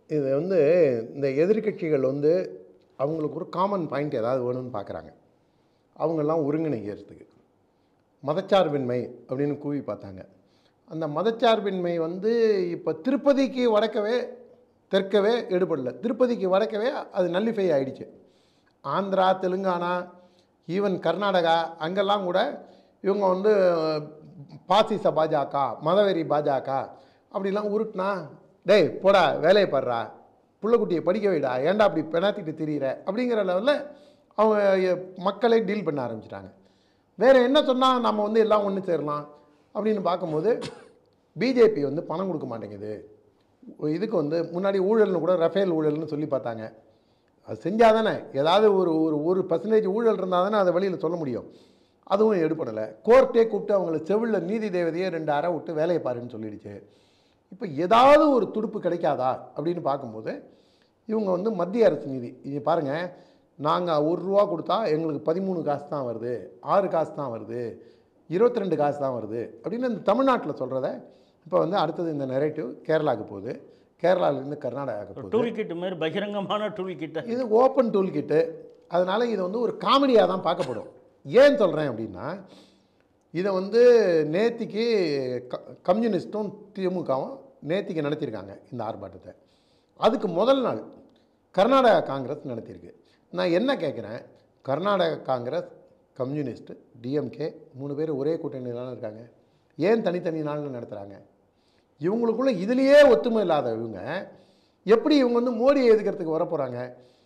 S1: இது வந்து இந்த எதிர்க்கட்சிகள் வந்து அவங்களுக்கு ஒரு காமன் பாயிண்ட் ஏதாவது வேணும்னு பார்க்குறாங்க. அவங்கெல்லாம் ஒருங்கிணைக்கிறதுக்கு மதச்சார்பின்மை அப்படின்னு கூவி பார்த்தாங்க. அந்த மதச்சார்பின்மை வந்து இப்போ திருப்பதிக்கு வடக்கவே தெற்கவே எடுபடல. திருப்பதிக்கு வடக்கவே அது நல்லிஃபை ஆகிடுச்சு. ஆந்திரா, தெலுங்கானா, ஈவன் கர்நாடகா அங்கெல்லாம் கூட இவங்க வந்து பாசிச பாஜக, மதவெறி பாஜக அப்படிலாம் உருட்டுனா, டேய் போடா வேலையை பாடுறா, புள்ளக்குட்டியை படிக்க வைடா, ஏன்டா அப்படி பெணாத்திட்டு திரியிற அப்படிங்கிற லெவலில் அவங்க மக்களை டீல் பண்ண ஆரம்பிச்சிட்டாங்க. வேறு என்ன சொன்னால் நம்ம வந்து எல்லாம் ஒன்று சேரலாம் அப்படின்னு பார்க்கும்போது பிஜேபி வந்து பணம் கொடுக்க மாட்டேங்குது. இதுக்கு வந்து முன்னாடி ஊழல்னு கூட ரஃபேல் ஊழல்னு சொல்லி பார்த்தாங்க. அது செஞ்சால் தானே ஏதாவது ஒரு பர்சன்டேஜ் ஊழல் இருந்தால் தானே அதை வெளியில் சொல்ல முடியும். அதுவும் எடுப்படலை. கோர்ட்டே கூப்பிட்டு அவங்கள செவிலில் நீதி தேவதையே 2 அறை விட்டு வேலையை பாருன்னு சொல்லிடுச்சு. இப்போ ஏதாவது ஒரு துடுப்பு கிடைக்காதா அப்படின்னு பார்க்கும்போது இவங்க வந்து மத்திய அரசு நிதி இது பாருங்கள், நாங்கள் ₹1 கொடுத்தா எங்களுக்கு 13 காசு தான் வருது, 6 காசு தான் வருது, 22 காசு தான் வருது அப்படின்னு இந்த தமிழ்நாட்டில் சொல்கிறத இப்போ வந்து அடுத்தது இந்த நெரேட்டிவ் கேரளாவுக்கு போகுது, கேரளாவிலேருந்து கர்நாடகாவுக்கு போகுது.
S2: டூல் கிட்டு மாதிரி பகிரங்கமான டூல் கிட்ட
S1: இது ஓப்பன் டூல் கிட்டு. அதனால் இது வந்து ஒரு காமெடியாக தான் பார்க்கப்படும். ஏன் சொல்கிறேன் அப்படின்னா, இதை வந்து நேத்திக்கு கம்யூனிஸ்ட்டும் திமுகவும் நேத்திக்கு நடத்தியிருக்காங்க இந்த ஆர்ப்பாட்டத்தை. அதுக்கு முதல் நாள் கர்நாடகா காங்கிரஸ் நடத்தியிருக்கு. நான் என்ன கேட்குறேன், கர்நாடகா காங்கிரஸ், கம்யூனிஸ்ட், டிஎம்கே 3 பேர் ஒரே கூட்டணியில் தானே இருக்காங்க. ஏன் தனித்தனி நாள் நடத்துகிறாங்க? இவங்களுக்குள்ள இதுலேயே ஒத்துமை இல்லாத இவங்க எப்படி இவங்க வந்து மோடியை எதிர்க்கிறதுக்கு வரப்போகிறாங்க?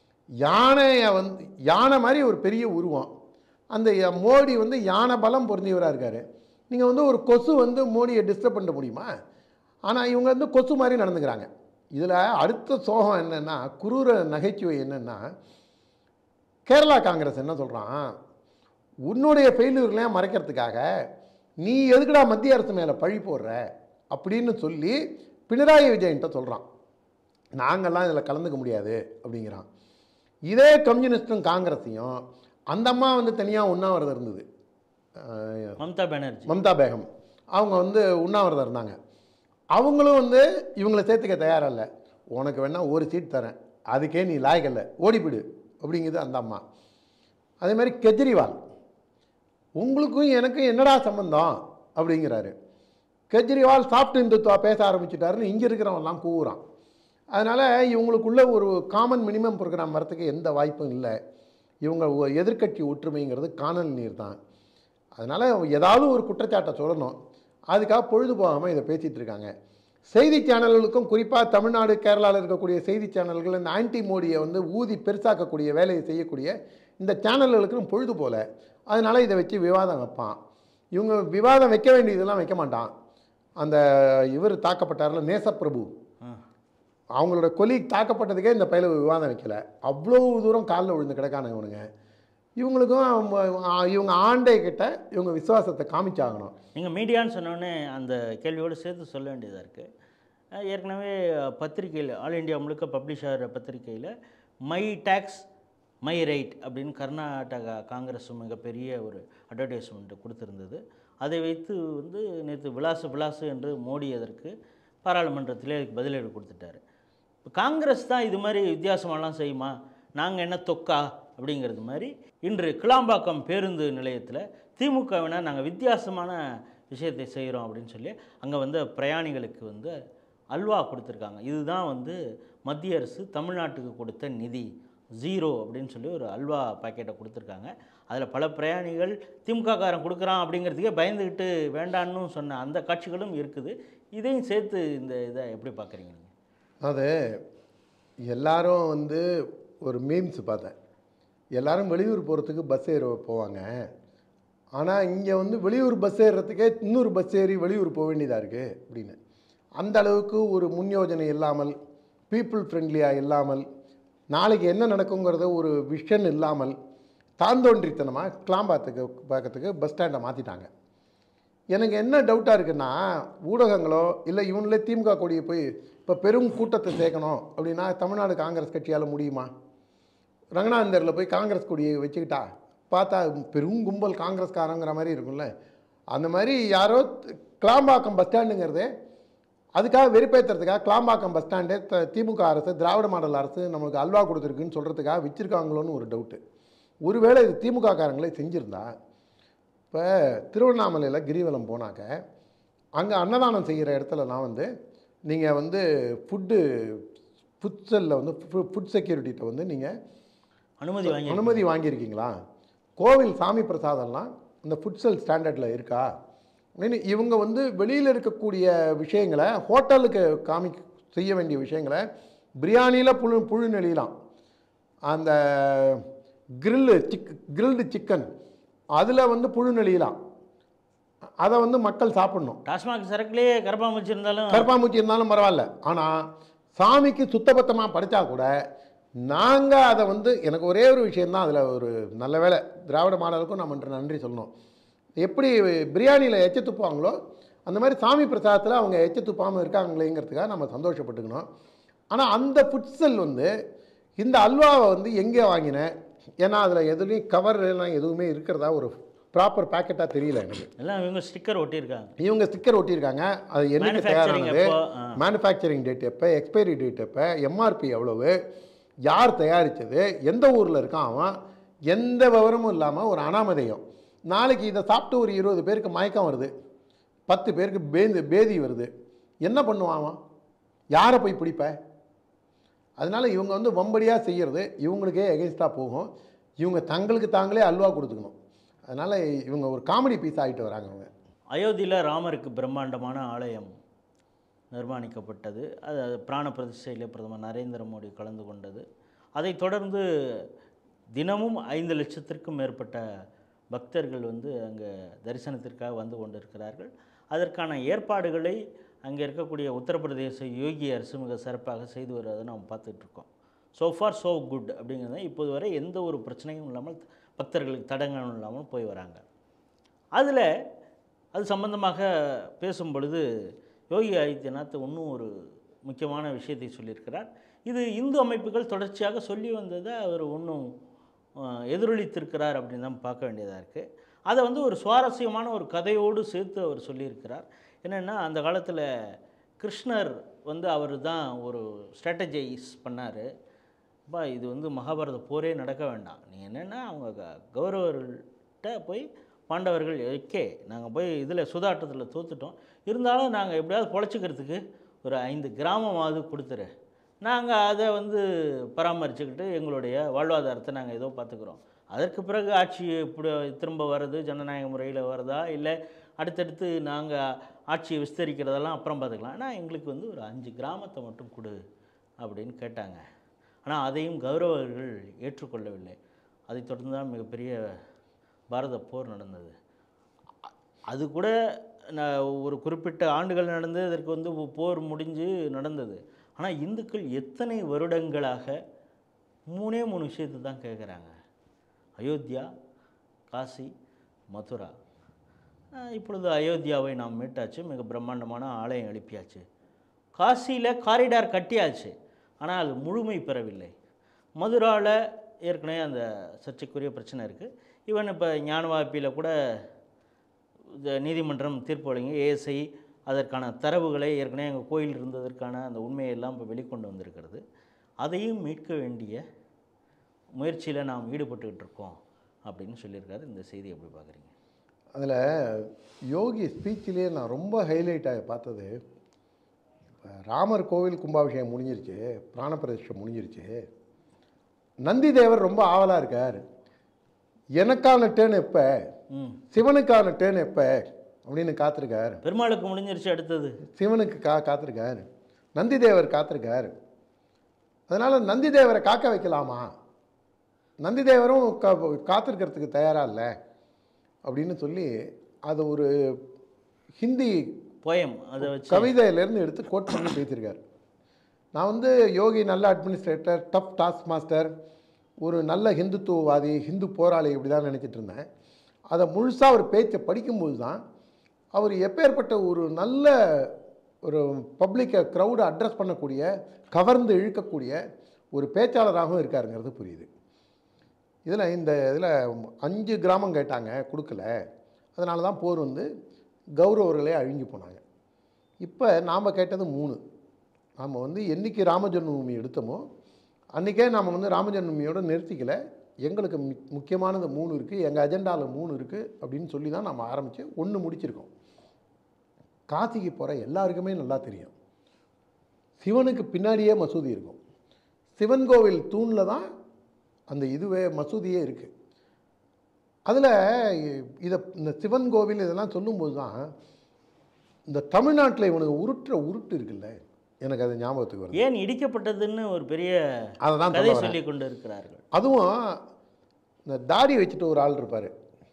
S1: யானை மாதிரி ஒரு பெரிய உருவம், அந்த மோடி வந்து யானை பலம் பொருந்தியவராக இருக்கார். நீங்கள் வந்து ஒரு கொசு வந்து மோடியை டிஸ்டர்ப் பண்ண முடியுமா? ஆனால் இவங்க வந்து கொசு மாதிரி நடந்துக்கிறாங்க. இதில் அடுத்த சோகம் என்னென்னா, குரூர நகைச்சுவை என்னென்னா, கேரளா காங்கிரஸ் என்ன சொல்கிறான், உன்னுடைய ஃபெயிலியர்லாம் மறைக்கிறதுக்காக நீ எதுக்குடா மத்திய அரசு மேலே பழி போடுற அப்படின்னு சொல்லி பினராயி விஜயன்ட்ட சொல்கிறான். நாங்கள்லாம் இதில் கலந்துக்க முடியாது அப்படிங்கிறான். இதே கம்யூனிஸ்டும் காங்கிரஸையும் அந்த அம்மா வந்து தனியாக உண்ணாவிரதம் இருந்தது, மம்தா பேகம் அவங்க வந்து உண்ணாவிரதம் இருந்தாங்க. அவங்களும் வந்து இவங்களை சேர்த்துக்க தயாராக இல்லை. உனக்கு வேணால் ஒரு சீட் தரேன், அதுக்கே நீ லாயக்கல்ல, ஓடிப்பிடு அப்படிங்குது அந்த அம்மா. அதே மாதிரி கெஜ்ரிவால், உங்களுக்கும் எனக்கும் என்னடா சம்பந்தம் அப்படிங்கிறாரு. கெஜ்ரிவால் சாஃப்ட் இந்துத்துவா பேச ஆரம்பிச்சுட்டாருன்னு இங்கே இருக்கிறவங்கலாம் கூவுறான். அதனால் இவங்களுக்குள்ள ஒரு காமன் மினிமம் ப்ரோக்ராம் வரத்துக்கு எந்த வாய்ப்பும் இல்லை. இவங்க எதிர்க்கட்சி ஒற்றுமைங்கிறது காணல் நீர் தான். அதனால் ஏதாவது ஒரு குற்றச்சாட்டை சொல்லணும், அதுக்காக பொழுது போகாமல் இதை பேசிகிட்டு இருக்காங்க. செய்தி சேனல்களுக்கும் குறிப்பாக தமிழ்நாடு கேரளாவில் இருக்கக்கூடிய செய்தி சேனல்கள் இந்த ஆன்டி மோடியை வந்து ஊதி பெருசாக்கக்கூடிய வேலையை செய்யக்கூடிய இந்த சேனல்களுக்கும் பொழுது போல. அதனால் இதை வச்சு விவாதம் வைப்பான். இவங்க விவாதம் வைக்க வேண்டியதெல்லாம் வைக்க மாட்டான். அந்த இவர் தாக்கப்பட்டார்ல நேசப்பிரபு, அவங்களோட கொலீக் தாக்கப்பட்டதுக்கே இந்த பயில விவாதம் வைக்கல. அவ்வளோ தூரம் காலில் விழுந்து கிடக்கான இவனுங்க. இவங்களுக்கும் இவங்க ஆண்டை கிட்ட இவங்க விசுவாசத்தை காமிச்சாகணும்.
S2: நீங்கள் மீடியான்னு சொன்னோடனே அந்த கேள்வியோடு சேர்த்து சொல்ல வேண்டியதாக இருக்குது. ஏற்கனவே பத்திரிகையில் ஆல் இண்டியா முழுக்க பப்ளிஷ் ஆகிற பத்திரிகையில் மை டேக்ஸ் மை ரைட் அப்படின்னு கர்நாடகா காங்கிரஸ் மிகப்பெரிய ஒரு அட்வர்டைஸ்மெண்ட் கொடுத்துருந்தது. அதை வைத்து வந்து நேற்று விலாசு என்று மோடி அதற்கு பாராளுமன்றத்திலே அதுக்கு பதிலீடு கொடுத்துட்டாரு. இப்போ காங்கிரஸ் தான் இது மாதிரி வித்தியாசமெல்லாம் செய்யுமா, நாங்கள் என்ன தொக்கா அப்படிங்கிறது மாதிரி இன்று கிளாம்பாக்கம் பேருந்து நிலையத்தில் திமுகவினர் நாங்கள் வித்தியாசமான விஷயத்தை செய்கிறோம் அப்படின்னு சொல்லி அங்கே வந்து பிரயாணிகளுக்கு வந்து அல்வா கொடுத்துருக்காங்க. இதுதான் வந்து மத்திய அரசு தமிழ்நாட்டுக்கு கொடுத்த நிதி 0 அப்படின்னு சொல்லி ஒரு அல்வா பாக்கெட்டை கொடுத்துருக்காங்க. அதில் பல பிரயாணிகள் திமுககாரன் கொடுக்குறான் அப்படிங்கிறதுக்கே பயந்துக்கிட்டு வேண்டான்னு சொன்ன அந்த காட்சிகளும் இருக்குது. இதையும் சேர்த்து இந்த இதை எப்படி பார்க்குறீங்க நீங்கள்?
S1: அது எல்லாரும் வந்து ஒரு மீம்ஸ் பார்த்தேன், எல்லாரும் வெளியூர் போகிறதுக்கு பஸ் ஏற போவாங்க, ஆனால் இங்கே வந்து வெளியூர் பஸ் ஏறுறதுக்கே இன்னொரு பஸ் ஏறி வெளியூர் போக வேண்டியதாக இருக்குது அப்படின்னு. அந்த அளவுக்கு ஒரு முன் யோஜனை இல்லாமல், பீப்புள் ஃப்ரெண்ட்லியாக இல்லாமல், நாளைக்கு என்ன நடக்குங்கிறத ஒரு விஷன் இல்லாமல் தாந்தோன்றித்தனமாக கிளாம்பாக்கத்துக்கு பஸ் ஸ்டாண்டை மாற்றிட்டாங்க. எனக்கு என்ன டவுட்டாக இருக்குன்னா, ஊடகங்களோ இல்லை இவங்களே திமுக கொடியை போய் இப்போ பெரும் கூட்டத்தை சேர்க்கணும் அப்படின்னா தமிழ்நாடு காங்கிரஸ் கட்சியால் முடியுமா? ரங்கநாதரில் போய் காங்கிரஸ் கொடியை வச்சுக்கிட்டா பார்த்தா பெரும் கும்பல் காங்கிரஸ்காரங்கிற மாதிரி இருக்கும்ல. அந்த மாதிரி யாரோ கிளாம்பாக்கம் பஸ் ஸ்டாண்டுங்கிறதே அதுக்காக வெறுப்பேற்றுறதுக்காக கிளாம்பாக்கம் பஸ் ஸ்டாண்டே திமுக அரசு திராவிட மாடல் அரசு நம்மளுக்கு அல்வா கொடுத்துருக்குன்னு சொல்கிறதுக்காக வச்சுருக்காங்களோன்னு ஒரு டவுட்டு. ஒருவேளை இது திமுக காரங்களே செஞ்சுருந்தா, இப்போ திருவண்ணாமலையில் கிரிவலம் போனாக்க அங்கே அன்னதானம் செய்கிற இடத்துலலாம் வந்து நீங்கள் வந்து ஃபுட் செல்லில் வந்து ஃபுட் செக்யூரிட்டிகிட்ட வந்து நீங்கள் அனுமதி வாங்கியிருக்கீங்களா? கோவில் சாமி பிரசாதம்லாம் இந்த ஃபுட் செல் ஸ்டாண்டர்டில் இருக்கா அப்படின்னு இவங்க வந்து வெளியில் இருக்கக்கூடிய விஷயங்களை ஹோட்டலுக்கு செய்ய வேண்டிய விஷயங்களை பிரியாணியில் புழு நெளியலாம், அந்த கிரில்டு சிக்கன் அதில் வந்து புழு நெளியலாம், அதை வந்து மக்கள் சாப்பிடணும்.
S2: டாஸ்மாக் சரக்குலேயே கரப்பாம்பூச்சி இருந்தாலும் பரவாயில்ல. ஆனால் சாமிக்கு சுத்தபத்தமாக படித்தா கூட நாங்கள் அதை வந்து எனக்கு ஒரே ஒரு விஷயந்தான் அதில் ஒரு நல்ல வேலை, திராவிட மாடலுக்கும் நம்ம நன்றி சொல்லணும். எப்படி பிரியாணியில் எச்ச துப்புவாங்களோ அந்த மாதிரி சாமி பிரசாதத்தில் அவங்க எச்ச துப்பாமல் இருக்காங்களேங்கிறதுக்காக நம்ம சந்தோஷப்பட்டுக்கணும். ஆனால் அந்த ஃபுட்செல் வந்து இந்த அல்வாவை வந்து எங்கே வாங்கினேன், ஏன்னா அதில் எதுலேயும் கவர்லாம் எதுவுமே இருக்கிறதா ஒரு ப்ராப்பர் பேக்கெட்டாக தெரியல எனக்கு. எல்லாம் இவங்க ஸ்டிக்கர் ஒட்டியிருக்காங்க. அது என்னைக்கு தயாரானது,
S1: மேனுஃபேக்சரிங் டேட் எப்போ, எக்ஸ்பைரி டேட் எப்போ, எம்ஆர்பி எவ்வளவு, யார் தயாரித்தது, எந்த ஊரில் இருக்கான் அவன், எந்த விவரமும் இல்லாமல் ஒரு அனாமதேயம். நாளைக்கு இதை சாப்பிட்டு ஒரு 20 பேருக்கு மயக்கம் வருது, 10 பேருக்கு பேதி வருது, என்ன பண்ணுவான்? யாரை போய் பிடிப்ப? அதனால் இவங்க வந்து வம்படியாக செய்கிறது இவங்களுக்கே எகென்ஸ்டாக போகும். இவங்க தங்களுக்கு தாங்களே அல்வா கொடுத்துக்கணும். அதனால் இவங்க ஒரு காமெடி பீஸ் ஆகிட்டு வராங்க. அவங்க
S2: அயோத்தியில் ராமருக்கு பிரம்மாண்டமான ஆலயம் நிர்மாணிக்கப்பட்டது. அது பிராண பிரதிஷ்டையில் பிரதமர் நரேந்திர மோடி கலந்து கொண்டது. அதைத் தொடர்ந்து தினமும் 5 லட்சத்திற்கும் மேற்பட்ட பக்தர்கள் வந்து அங்கே தரிசனத்திற்காக வந்து கொண்டிருக்கிறார்கள். அதற்கான ஏற்பாடுகளை அங்கே இருக்கக்கூடிய உத்தரப்பிரதேச யோகி அரசு மிக சிறப்பாக செய்து வருவதை நாம் பார்த்துட்ருக்கோம். ஸோ ஃபார் ஸோ குட் அப்படிங்கிறது இப்போது வரை எந்த ஒரு பிரச்சனையும் இல்லாமல் பக்தர்களுக்கு தடங்களும் இல்லாமல் போய் வராங்க. அது சம்பந்தமாக பேசும் பொழுது யோகி ஆதித்யநாத் இன்னும் ஒரு முக்கியமான விஷயத்தை சொல்லியிருக்கிறார். இது இந்து அமைப்புகள் தொடர்ச்சியாக சொல்லி வந்ததை அவர் இன்னும் எதிரொலித்திருக்கிறார் அப்படின்னு தான் பார்க்க வேண்டியதாக இருக்குது. அதை வந்து ஒரு சுவாரஸ்யமான ஒரு கதையோடு சேர்த்து அவர் சொல்லியிருக்கிறார். என்னென்னா, அந்த காலத்தில் கிருஷ்ணர் வந்து அவர் தான் ஒரு ஸ்ட்ராட்டஜைஸ் பண்ணார். இது வந்து மகாபாரத போரே நடக்க வேண்டாம், நீ என்னென்னா அவங்க கௌரவர்கள்ட்ட போய் பாண்டவர்கள் நாங்கள் போய் இதில் சுதாட்டத்தில் தோத்துட்டோம், இருந்தாலும் நாங்கள் எப்படியாவது பொழைச்சிக்கிறதுக்கு ஒரு 5 கிராமமாவது கொடுத்துரு, நாங்கள் அதை வந்து பராமரிச்சுக்கிட்டு எங்களுடைய வாழ்வாதாரத்தை நாங்கள் ஏதோ பார்த்துக்குறோம், அதற்கு பிறகு ஆட்சி இப்படி திரும்ப வர்றது ஜனநாயக முறையில் வருதா இல்லை அடுத்தடுத்து நாங்கள் ஆட்சியை விஸ்தரிக்கிறதெல்லாம் அப்புறம் பார்த்துக்கலாம், ஆனால் எங்களுக்கு வந்து ஒரு 5 கிராமத்தை மட்டும் கொடு அப்படின்னு கேட்டாங்க. ஆனால் அதையும் கௌரவர்கள் ஏற்றுக்கொள்ளவில்லை. அதை தொடர்ந்து தான் மிகப்பெரிய பாரத போர் நடந்தது. அது கூட ஒரு குறிப்பிட்ட ஆண்டுகள் நடந்து அதற்கு வந்து போர் முடிஞ்சு நடந்தது. ஆனால் இந்துக்கள் எத்தனை வருடங்களாக 3 விஷயத்தை தான் கேட்குறாங்க. அயோத்தியா, காசி, மதுரா. இப்பொழுது அயோத்தியாவை நாம் மீட்டாச்சு, மிக பிரம்மாண்டமான ஆலயம் எழுப்பியாச்சு. காசியில் காரிடார் கட்டியாச்சு, ஆனால் அது முழுமை பெறவில்லை. மதுராவில் ஏற்கனவே அந்த சர்ச்சைக்குரிய பிரச்சனை இருக்குது. ஈவன் இப்போ ஞானவாப்பியில் கூட நீதிமன்றம் தீர்ப்பு வழங்கி ஏஎஸ்ஐ அதற்கான தரவுகளை ஏற்கனவே எங்கள் கோயில் இருந்ததற்கான அந்த உண்மையெல்லாம் இப்போ வெளிக்கொண்டு வந்திருக்கிறது. அதையும் மீட்க வேண்டிய முயற்சியில் நாம் ஈடுபட்டுக்கிட்டு இருக்கோம் அப்படின்னு சொல்லியிருக்காரு. இந்த செய்தி எப்படி பார்க்குறீங்க?
S1: அதில் யோகி ஸ்பீச்சிலே நான் ரொம்ப ஹைலைட்டாக பார்த்தது, ராமர் கோவில் கும்பாபிஷேகம் முடிஞ்சிருச்சு, பிராணப்பிரதிஷ்டை முடிஞ்சிருச்சு, நந்தி தேவர் ரொம்ப ஆவலாக இருக்கார், எனக்கான டேர்ன் எப்போ, சிவனுக்கான டேர்ன் எப்போ அப்படின்னு காத்திருக்கார்.
S2: பெருமாளுக்கு முடிஞ்சிருச்சு, அடுத்தது
S1: சிவனுக்கு காத்திருக்கார், நந்தி தேவர் காத்திருக்கார். அதனால் நந்தி தேவரை காக்க வைக்கலாமா, நந்தி தேவரும் காத்திருக்கிறதுக்கு தயாராக இல்லை அப்படின்னு சொல்லி அது ஒரு ஹிந்தி
S2: போயம் அதை
S1: கவிதையிலேருந்து எடுத்து கோட் பண்ணி பேசியிருக்கார். நான் வந்து யோகி நல்ல அட்மினிஸ்ட்ரேட்டர், டஃப் டாஸ்க் மாஸ்டர், ஒரு நல்ல ஹிந்துத்துவவாதி, ஹிந்து போராளி இப்படி தான் நினச்சிட்டு இருந்தேன். அதை முழுசாக ஒரு பேச்சை படிக்கும்போது தான் அவர் எப்பேற்பட்ட ஒரு நல்ல ஒரு பப்ளிக்கை க்ரௌடை அட்ரஸ் பண்ணக்கூடிய, கவர்ந்து இழுக்கக்கூடிய ஒரு பேச்சாளராகவும் இருக்காருங்கிறது புரியுது. இந்த இதில் 5 கிராமம் கேட்டாங்க, கொடுக்கல, அதனால தான் போர் வந்து கௌரவர்களே அழிஞ்சு போனாங்க. இப்போ நாம் கேட்டது 3. நாம் வந்து என்றைக்கு ராமஜென்மபூமி எடுத்தோமோ அன்றைக்கே நாம் வந்து ராமஜென்மபூமியோட நிறுத்திக்கல. எங்களுக்கு முக்கியமானது 3 இருக்குது, எங்கள் அஜெண்டாவில் 3 இருக்குது அப்படின்னு சொல்லி தான் நம்ம ஆரம்பித்து 1 முடிச்சிருக்கோம். காசிக்கு போகிற எல்லாருக்குமே நல்லா தெரியும், சிவனுக்கு பின்னாடியே மசூதி இருக்கும். சிவன் கோவில் தூணில் தான் அந்த இதுவே மசூதியே இருக்குது. அதில் இந்த சிவன் கோவில் இதெல்லாம் சொல்லும்போது தான் இந்த தமிழ்நாட்டில் இவனுக்கு உருட்டு இருக்குல்ல, எனக்கு அது ஞாபகத்துக்கு வருது.
S2: ஏன் இடிக்கப்பட்டதுன்னு ஒரு பெரிய
S1: அதெல்லாம்
S2: கதை சொல்லி கொண்டு இருக்கிறார்கள்.
S1: அதுவும் இந்த தாடி வச்சுட்டு ஒரு ஆள் இருப்பார்,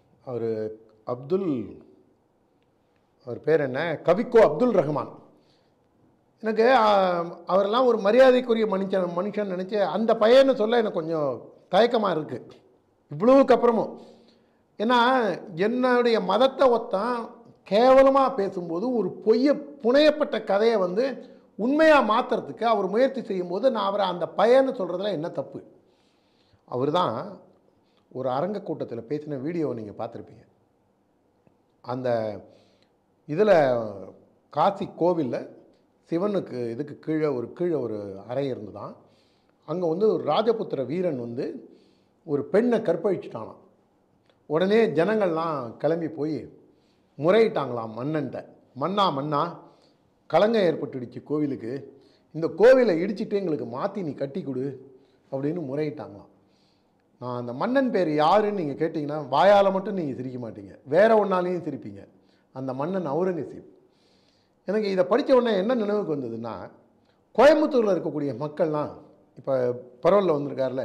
S1: அவர் பேர் என்ன, கவிக்கோ அப்துல் ரஹ்மான். எனக்கு அவரெல்லாம் ஒரு மரியாதைக்குரிய மனுஷன் நினச்சி அந்த பையனை சொல்ல எனக்கு கொஞ்சம் தயக்கமாக இருக்குது இவ்வளவுக்கு அப்புறமும். ஏன்னா என்னுடைய மதத்தை ஒத்தான் கேவலமாக பேசும்போது ஒரு புனையப்பட்ட கதையை வந்து உண்மையாக மாற்றுறதுக்கு அவர் முயற்சி செய்யும்போது நான் அவரை அந்த பையன்னு சொல்கிறதுல என்ன தப்பு? அவர் தான் ஒரு அரங்க கூட்டத்தில் பேசின வீடியோவை நீங்கள் பார்த்துருப்பீங்க. அந்த இதில் காசி கோவிலில் சிவனுக்கு இதுக்கு கீழே ஒரு அறை இருந்து தான் அங்கே வந்து ஒரு ராஜபுத்திர வீரன் வந்து ஒரு பெண்ணை கற்பழிச்சிட்டானாம். உடனே ஜனங்கள்லாம் கிளம்பி போய் முறையிட்டாங்களாம் மன்னன்ட்ட. மன்னா கலங்கம் ஏற்பட்டுடுச்சு கோவிலுக்கு, இந்த கோவிலை இடிச்சிட்டு எங்களுக்கு மாற்றி நீ கட்டி கொடு அப்படின்னு முறையிட்டாங்களாம். நான் அந்த மன்னன் பேர் யாருன்னு நீங்கள் கேட்டிங்கன்னா வாயால் மட்டும் நீங்கள் சிரிக்க மாட்டீங்க, வேற ஒன்றாலையும் சிரிப்பீங்க. அந்த மன்னன் அவுரங்கசீப். எனக்கு இதை படித்த உடனே என்ன நினைவுக்கு வந்ததுன்னா, கோயம்புத்தூரில் இருக்கக்கூடிய மக்கள்லாம் இப்போ பரவலில் வந்திருக்காருல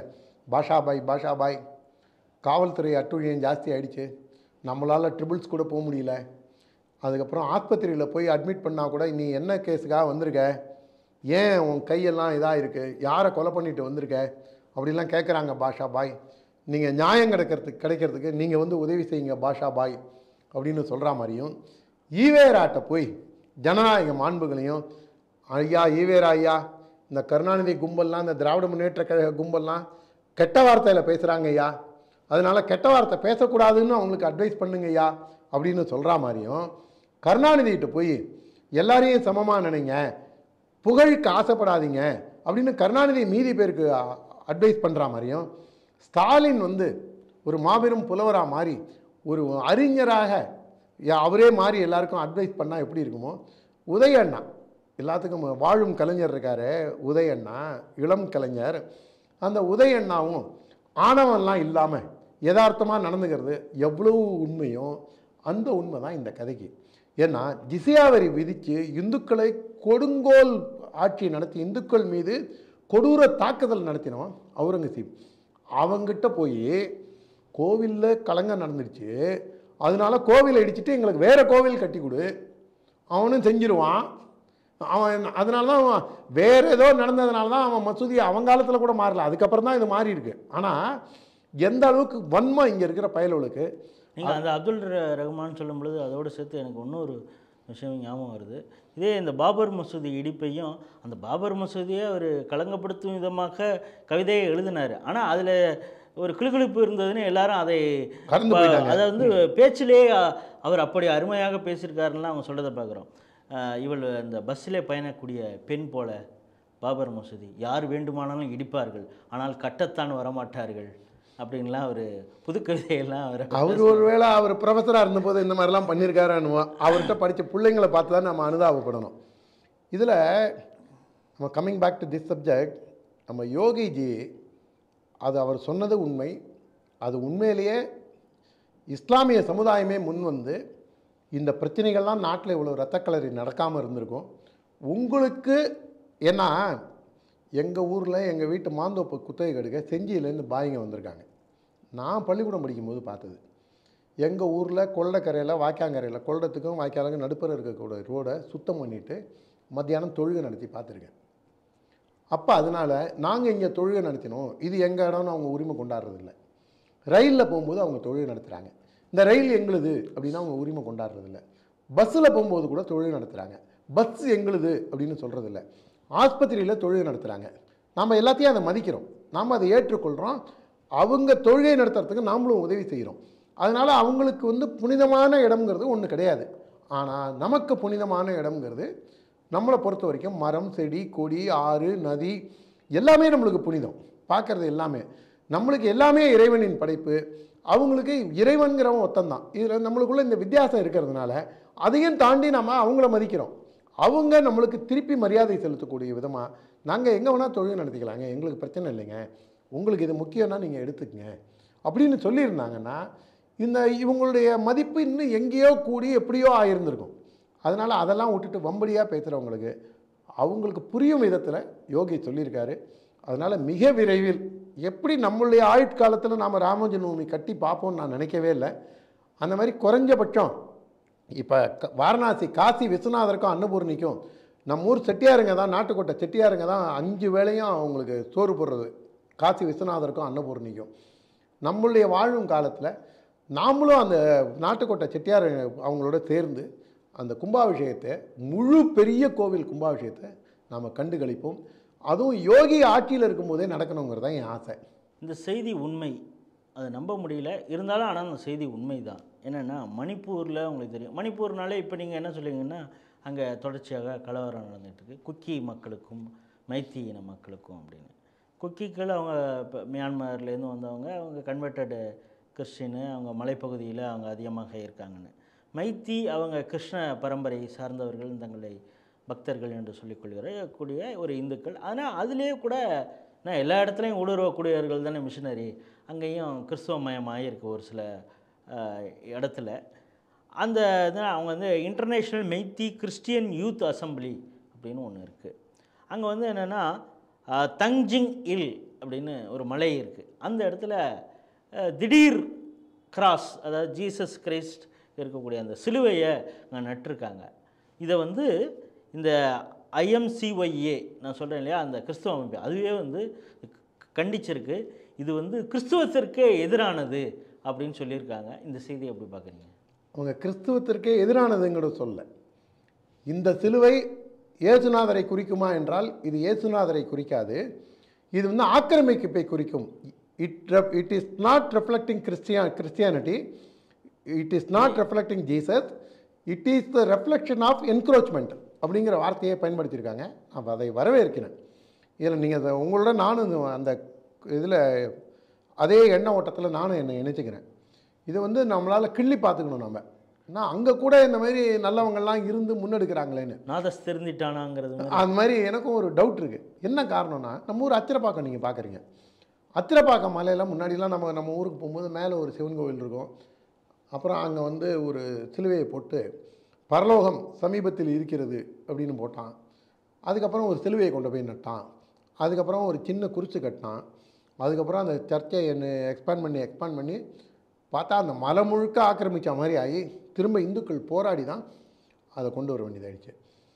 S1: பாஷாபாய் காவல்துறை அட்டுழியம் ஜாஸ்தி ஆகிடுச்சு, நம்மளால் ட்ரிபிள்ஸ் கூட போக முடியல, அதுக்கப்புறம் ஆஸ்பத்திரியில் போய் அட்மிட் பண்ணால் கூட நீ என்ன கேஸுக்காக வந்திருக்க, ஏன் உன் கையெல்லாம் இதாக இருக்குது, யாரை கொலை பண்ணிட்டு வந்திருக்க அப்படிலாம் கேட்குறாங்க பாஷாபாய். நீங்கள் நியாயம் கிடைக்கிறதுக்கு நீங்கள் வந்து உதவி செய்யுங்க பாஷாபாய் அப்படின்னு சொல்கிற மாதிரியும், ஈவேராட்ட போய் ஜனநாயக மாண்புகளையும், ஐயா ஈவேரா ஐயா, இந்த கருணாநிதி கும்பல்லாம் இந்த திராவிட முன்னேற்ற கழக கும்பல்லாம் கெட்ட வார்த்தையில் பேசுகிறாங்க ஐயா, அதனால் கெட்ட வார்த்தை பேசக்கூடாதுன்னு அவங்களுக்கு அட்வைஸ் பண்ணுங்க ஐயா அப்படின்னு சொல்கிற மாதிரியும், கருணாநிதிகிட்ட போய் எல்லாரையும் சமமாக நினைங்க, புகழுக்கு ஆசைப்படாதீங்க அப்படின்னு கருணாநிதி மீதி பேருக்கு அட்வைஸ் பண்ணுற மாதிரியும், ஸ்டாலின் வந்து ஒரு மாபெரும் புலவராக மாறி ஒரு அறிஞராக அவரே மாறி எல்லாருக்கும் அட்வைஸ் பண்ணால் எப்படி இருக்குமோ, உதயண்ணா எல்லாத்துக்கும் வாழும் கலைஞர் இருக்கார், உதயண்ணா இளம் கலைஞர், அந்த உதயண்ணாவும் ஆணவம்லாம் இல்லாமல் யதார்த்தமாக நடந்துக்கிறது எவ்வளவு உண்மையோ அந்த உண்மை தான் இந்த கதைக்கு. ஏன்னா ஜிசியா வரி விதித்து இந்துக்களை கொடுங்கோல் ஆட்சி நடத்தி இந்துக்கள் மீது கொடூர தாக்குதல் நடத்தினோம் அவுரங்கசீப். அவங்கிட்ட போய் கோவிலில் கலங்கம் நடந்துடுச்சு, அதனால கோவிலை இடிச்சிட்டு எங்களுக்கு வேறு கோவில் கட்டி கொடு, அவனும் செஞ்சிருவான். அவன் அதனால தான் அவன் வேறு ஏதோ நடந்ததுனால தான் அவன் மசூதி அவன் காலத்தில் கூட மாறல, அதுக்கப்புறம் தான் இது மாறி இருக்கு. ஆனால் எந்த அளவுக்கு வன்மம் இங்கே இருக்கிற பயலுக்கு.
S2: நீங்கள் அந்த அப்துல் ரஹ்மான் சொல்லும் பொழுது அதோடு சேர்த்து எனக்கு இன்னொரு விஷயம் ஞாபகம் வருது. இதே இந்த பாபர் மசூதி இடிப்பையும், அந்த பாபர் மசூதியை அவர் களங்கப்படுத்தும் விதமாக கவிதையை எழுதினார். ஆனால் அதில் ஒரு கிளுகிழிப்பு இருந்ததுன்னு எல்லாரும் அதை வந்து பேச்சிலே அவர் அப்படி அருமையாக பேசியிருக்காருன்னா அவங்க சொல்கிறத பார்க்குறோம். இவள் இந்த பஸ்ஸிலே பயணக்கூடிய பெண் போல பாபர் மசூதி யார் வேண்டுமானாலும் இடிப்பார்கள், ஆனால் கட்டத்தான் வரமாட்டார்கள் அப்படின்லாம் ஒரு புது கவிதையெல்லாம்
S1: அவர் ஒருவேளை அவர் ப்ரொஃபஸராக இருந்தபோது இந்த மாதிரிலாம் பண்ணியிருக்காருன்னு அவர்கிட்ட படித்த பிள்ளைங்களை பார்த்து தான் நம்ம அனுதாபப்படணும். இதில் நம்ம coming back to this subject, நம்ம யோகிஜி அது அவர் சொன்னது உண்மை. அது உண்மையிலேயே இஸ்லாமிய சமுதாயமே முன் வந்து இந்த பிரச்சனைகள்லாம் நாட்டில் இவ்வளோ இரத்தக்களறி நடக்காமல் இருந்திருக்கும். உங்களுக்கு ஏன்னா எங்கள் ஊரில் எங்கள் வீட்டு மாந்தோப்பு குத்தகை கெடுக்க செஞ்சியிலேருந்து பாய்ங்க வந்திருக்காங்க. நான் பள்ளிக்கூடம் படிக்கும்போது பார்த்தது. எங்கள் ஊரில் கொள்ளக்கரையில் வாய்க்காங்கரையில் கொள்ளத்துக்கும் வாய்க்காலுக்கும் நடுப்புற இருக்கக்கூடிய ரோடை சுத்தம் பண்ணிவிட்டு மத்தியானம் தொழுகை நடத்தி பார்த்துருக்கேன். அப்போ அதனால் நாங்கள் இங்கே தொழுகை நடத்தினோம், இது எங்கள் இடம்னு அவங்க உரிமை கொண்டாடுறதில்ல. ரயிலில் போகும்போது அவங்க தொழுகை நடத்துகிறாங்க, இந்த ரயில் எங்களுது அப்படின்னா அவங்க உரிமை கொண்டாடுறதில்ல. பஸ்ஸில் போகும்போது கூட தொழுகை நடத்துகிறாங்க, பஸ் எங்களுது அப்படின்னு சொல்கிறதில்ல. ஆஸ்பத்திரியில் தொழுகை நடத்துகிறாங்க, நாம் எல்லாத்தையும் அதை மதிக்கிறோம், நாம் அதை ஏற்றுக்கொள்கிறோம். அவங்க தொழுகை நடத்துறதுக்கு நாமளும் உதவி செய்கிறோம். அதனால் அவங்களுக்கு வந்து புனிதமான இடம்ங்கிறது ஒன்று கிடையாது. ஆனால் நமக்கு புனிதமான இடம்ங்கிறது நம்மளை பொறுத்த வரைக்கும் மரம், செடி, கொடி, ஆறு, நதி எல்லாமே நம்மளுக்கு புனிதம். பார்க்குறது எல்லாமே நம்மளுக்கு எல்லாமே இறைவனின் படைப்பு. அவங்களுக்கு இறைவன்கிறவன் ஒத்தந்தான். இதில் நம்மளுக்குள்ள இந்த வித்தியாசம் இருக்கிறதுனால அதையும் தாண்டி நம்ம அவங்கள மதிக்கிறோம். அவங்க நம்மளுக்கு திருப்பி மரியாதை செலுத்தக்கூடிய விதமாக நாங்கள் எங்கே வேணால் தொழில் நடத்திக்கலாங்க, எங்களுக்கு பிரச்சனை இல்லைங்க, உங்களுக்கு இது முக்கியம்னா நீங்கள் எடுத்துக்கங்க அப்படின்னு சொல்லியிருந்தாங்கன்னா இவங்களுடைய மதிப்பு இன்னும் எங்கேயோ கூடி எப்படியோ ஆயிருந்திருக்கும். அதனால் அதெல்லாம் விட்டுட்டு வம்படியாக பேசுகிறவங்களுக்கு அவங்களுக்கு புரியும் விதத்தில் யோகி சொல்லியிருக்காரு. அதனால் மிக விரைவில் எப்படி நம்மளுடைய ஆயுட்காலத்தில் நாம் ராமஜென்மபூமி கட்டி பார்ப்போம்னு நான் நினைக்கவே இல்லை. அந்த மாதிரி குறைஞ்சபட்சம் இப்போ வாரணாசி காசி விஸ்வநாதருக்கும் அன்னபூர்ணிக்கும் நம்ம ஊர் செட்டியாருங்க தான், நாட்டுக்கோட்டை செட்டியாருங்க தான் 5 வேளையும் அவங்களுக்கு சோறு போடுறது. காசி விஸ்வநாதருக்கும் அன்னபூர்ணிக்கும் நம்மளுடைய வாழும் காலத்தில் நாமளும் அந்த நாட்டுக்கோட்டை செட்டியார் அவங்களோட சேர்ந்து அந்த கும்பாபிஷேகத்தை, முழு பெரிய கோவில் கும்பாபிஷேகத்தை நாம் கண்டு களிப்போம். அதுவும் யோகி ஆட்சியில் இருக்கும்போதே நடக்கணுங்கிறது தான் என் ஆசை.
S2: இந்த செய்தி உண்மை, அதை நம்ப முடியல, இருந்தாலும் ஆனால் அந்த செய்தி உண்மை தான். என்னென்னா மணிப்பூரில் உங்களுக்கு தெரியும், மணிப்பூர்னாலே இப்போ நீங்கள் என்ன சொல்லுவீங்கன்னா அங்கே தொடர்ச்சியாக கலவரம் நடந்துகிட்ருக்கு, குக்கி மக்களுக்கும் மைத்தி இன மக்களுக்கும் அப்படின்னு. குக்கிகள் அவங்க இப்போ மியான்மர்லேருந்து வந்தவங்க, அவங்க கன்வெர்ட்டடு கிறிஸ்டின்னு, அவங்க மலைப்பகுதியில் அவங்க அதிகமாக இருக்காங்கன்னு. மைத்தி அவங்க கிருஷ்ண பரம்பரை சார்ந்தவர்கள், தங்களை பக்தர்கள் என்று சொல்லிக்கொள்கிற ஒரு இந்துக்கள். ஆனால் அதிலே கூட நான் எல்லா இடத்துலையும் ஊடுருவக்கூடியவர்கள் தானே மிஷினரி. அங்கேயும் கிறிஸ்துவமயமாக இருக்குது ஒரு சில இடத்துல. அந்த அவங்க வந்து international Meitei Christian youth assembly அப்படின்னு ஒன்று இருக்குது. அங்கே வந்து என்னென்னா தங்ஜிங் இல் அப்படின்னு ஒரு மலை இருக்குது. அந்த இடத்துல திடீர் கிராஸ், அதாவது ஜீசஸ் கிரைஸ்ட் இருக்கக்கூடிய அந்த சிலுவையை அங்கே நட்டிருக்காங்க. இதை வந்து இந்த IMCYA நான் சொல்கிறேன் இல்லையா, அந்த கிறிஸ்துவ அமைப்பு, அதுவே வந்து கண்டிச்சிருக்கு. இது வந்து கிறிஸ்துவத்திற்கே எதிரானது அப்படின்னு சொல்லியிருக்காங்க. இந்த செய்தியை எப்படி பார்க்குறீங்க?
S1: அவங்க கிறிஸ்துவத்திற்கே எதிரானதுங்கிறத சொல்ல, இந்த சிலுவை இயேசுநாதரை குறிக்குமா என்றால் இது இயேசுநாதரை குறிக்காது. இது வந்து ஆக்கிரமிப்பை குறிக்கும். It is not reflecting Christianity, it is not reflecting Jesus, it is the reflection of encroachment அப்படிங்கிற வார்த்தையை பயன்படுத்தியிருக்காங்க. அப்போ அதை வரவேற்கிறேன். இதில் நீங்கள் உங்களோட நானும் அந்த இதில் அதே எண்ண ஓட்டத்தில் நானும் என்னை இணைச்சிக்கிறேன். இதை வந்து நம்மளால் கிள்ளி பார்த்துக்கணும். நம்ம ஏன்னா அங்கே கூட இந்த மாதிரி நல்லவங்கள்லாம் இருந்து முன்னெடுக்கிறாங்களேன்னு
S2: நாதஸ் தெரிஞ்சிட்டானாங்கிறது
S1: அந்த மாதிரி எனக்கும் ஒரு டவுட் இருக்குது. என்ன காரணம்னா, நம்ம ஊர் அத்திரப்பாக்கம் நீங்கள் பார்க்குறீங்க. அத்திரப்பாக்கம் மலையில் முன்னாடிலாம் நம்ம ஊருக்கு போகும்போது மேலே ஒரு சிவன் கோவில் இருக்கும். அப்புறம் அங்கே வந்து ஒரு சிலுவையை போட்டு பரலோகம் சமீபத்தில் இருக்கிறது அப்படின்னு போட்டான். அதுக்கப்புறம் ஒரு சிலுவையை கொண்டு போய் நட்டான். அதுக்கப்புறம் ஒரு சின்ன குறிச்சு கட்டினான். அதுக்கப்புறம் அந்த சர்ச்சை என்ன எக்ஸ்பேண்ட் பண்ணி பார்த்தா அந்த மலை முழுக்க ஆக்கிரமித்த மாதிரி ஆகி திரும்ப இந்துக்கள் போராடி தான் அதை கொண்டு வர வேண்டியதாகிடுச்சு.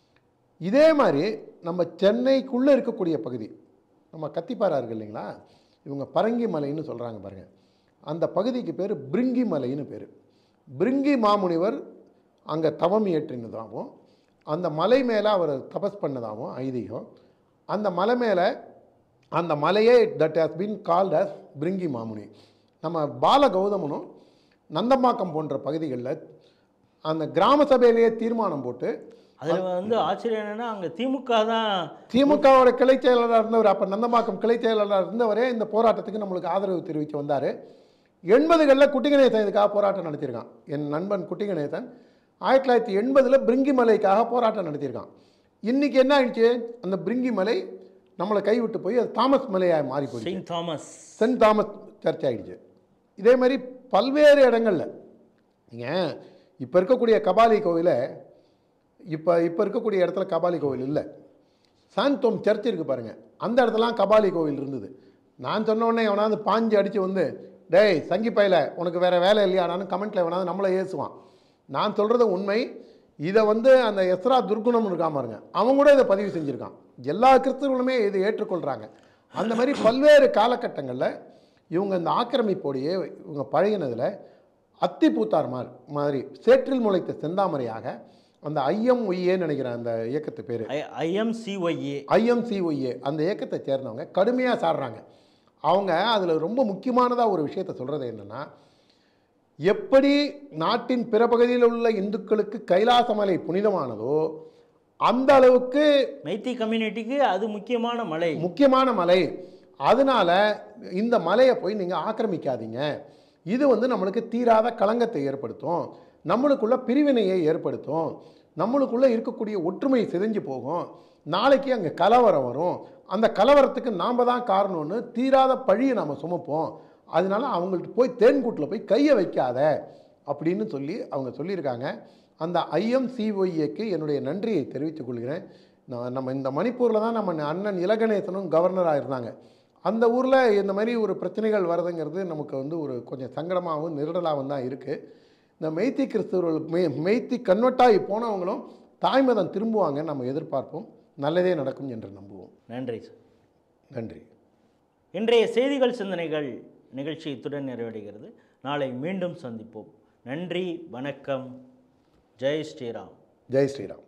S1: இதே மாதிரி நம்ம சென்னைக்குள்ளே இருக்கக்கூடிய பகுதி, நம்ம கத்திப்பாரா இருக்குது இல்லைங்களா, இவங்க பரங்கி மலைன்னு சொல்கிறாங்க பாருங்கள். அந்த பகுதிக்கு பேர் பிரிங்கி மலைன்னு பேர். பிரிங்கி மாமுனிவர் அங்கே தவம் இயற்றினதாகவும் அந்த மலை மேலே அவர் தபஸ் பண்ணதாகவும் ஐதீகம். அந்த மலை மேலே அந்த மலையே that has been called as Bhringi Mamuni. நம்ம பால கௌதமனும் நந்தம்பாக்கம் போன்ற பகுதிகளில் அந்த கிராம சபையிலேயே தீர்மானம் போட்டு,
S2: அதில் வந்து ஆச்சரியம் என்னென்னா அங்கே
S1: திமுகவோட கிளை செயலாளராக இருந்தவர், அப்போ நந்தம்பாக்கம் கிளை செயலாளராக இருந்தவரே இந்த போராட்டத்துக்கு நம்மளுக்கு ஆதரவு தெரிவித்து வந்தார். 80களில் குட்டிகணேசன் இதுக்காக போராட்டம் நடத்தியிருக்கான். என் நண்பன் குட்டிகணேசன் 1980 பிரிங்கி மலைக்காக போராட்டம் நடத்தியிருக்கான். இன்றைக்கி என்ன ஆயிடுச்சு, அந்த பிரிங்கி மலை நம்மளை கைவிட்டு போய் அது தாமஸ் மலையாக மாறி போய் சென்ட் தாமஸ் சர்ச் ஆகிடுச்சு. இதே மாதிரி பல்வேறு இடங்களில் நீங்கள் இப்போ இருக்கக்கூடிய கபாலி கோவிலை இப்போ இருக்கக்கூடிய இடத்துல கபாலி கோவில் இல்லை. சாந்தோம் சர்ச் இருக்குது பாருங்கள், அந்த இடத்துலாம் கபாலி கோவில் இருந்தது. நான் சொன்ன உடனே எவனாவது பாஞ்சு அடித்து வந்து டேய் சங்கி பையில உனக்கு வேறு வேலை இல்லையானான்னு கமெண்ட்டில் எவனாவது நம்மளை ஏசுவான். நான் சொல்கிறது உண்மை. இதை வந்து அந்த எஸ்ரா துர்குணம் இருக்காம பாருங்க, அவன் கூட இதை பதிவு செஞ்சுருக்கான். எல்லா கிறிஸ்தவர்களுமே இதை ஏற்றுக்கொள்கிறாங்க. அந்த மாதிரி பல்வேறு காலகட்டங்களில் இவங்க இந்த ஆக்கிரமிப்போடையே இவங்க பழகினதில் அத்தி பூத்தார் மாதிரி சேற்றில் முளைத்த செந்தாமரையாக அந்த IMYA நினைக்கிறேன் அந்த இயக்கத்து பேர், IMCYA அந்த இயக்கத்தை சேர்ந்தவங்க கடுமையாக சாடுறாங்க. அவங்க அதில் ரொம்ப முக்கியமானதாக ஒரு விஷயத்தை சொல்கிறது என்னென்னா, எப்படி நாட்டின் பிற பகுதியில் உள்ள இந்துக்களுக்கு கைலாச மலை புனிதமானதோ அந்த அளவுக்கு
S2: மைத்தி கம்யூனிட்டிக்கு அது முக்கியமான மலை. அதனால இந்த மலையை போய் நீங்கள் ஆக்கிரமிக்காதீங்க. இது நம்மளுக்கு தீராத களங்கத்தை ஏற்படுத்தும், நம்மளுக்குள்ள பிரிவினையை ஏற்படுத்தும், நம்மளுக்குள்ள இருக்கக்கூடிய ஒற்றுமை சிதைஞ்சு போகும், நாளைக்கு அங்கே கலவரம் வரும், அந்த கலவரத்துக்கு நாம் தான் காரணம்னு தீராத பழியை நாம் சுமப்போம். அதனால அவங்கள்ட்ட போய் தேன்கூட்டில் போய் கையை வைக்காத அப்படின்னு சொல்லி அவங்க சொல்லியிருக்காங்க. அந்த IMCOEக்கு என்னுடைய நன்றியை தெரிவித்துக் கொள்கிறேன். நம்ம இந்த மணிப்பூரில் தான் நம்ம அண்ணன் இலகணேசனும் கவர்னராக இருந்தாங்க. அந்த ஊரில் இந்த மாதிரி ஒரு பிரச்சனைகள் வருதுங்கிறது நமக்கு ஒரு கொஞ்சம் சங்கடமாகவும் நெருடலாகவும் தான் இருக்குது. இந்த மெய்த்தி கிறிஸ்தவர்கள் மெய்த்தி கன்வெர்ட்டாகி போனவங்களும் தாய்மதம் திரும்புவாங்க, நம்ம எதிர்பார்ப்போம். நல்லதே நடக்கும் என்று நம்புவோம். நன்றி சார்.
S1: நன்றி.
S2: இன்றைய செய்திகள் சிந்தனைகள் நிகழ்ச்சி இத்துடன் நிறைவடைகிறது. நாளை மீண்டும் சந்திப்போம். நன்றி, வணக்கம். ஜெய் ஸ்ரீராம்.
S1: ஜெய் ஸ்ரீராம்.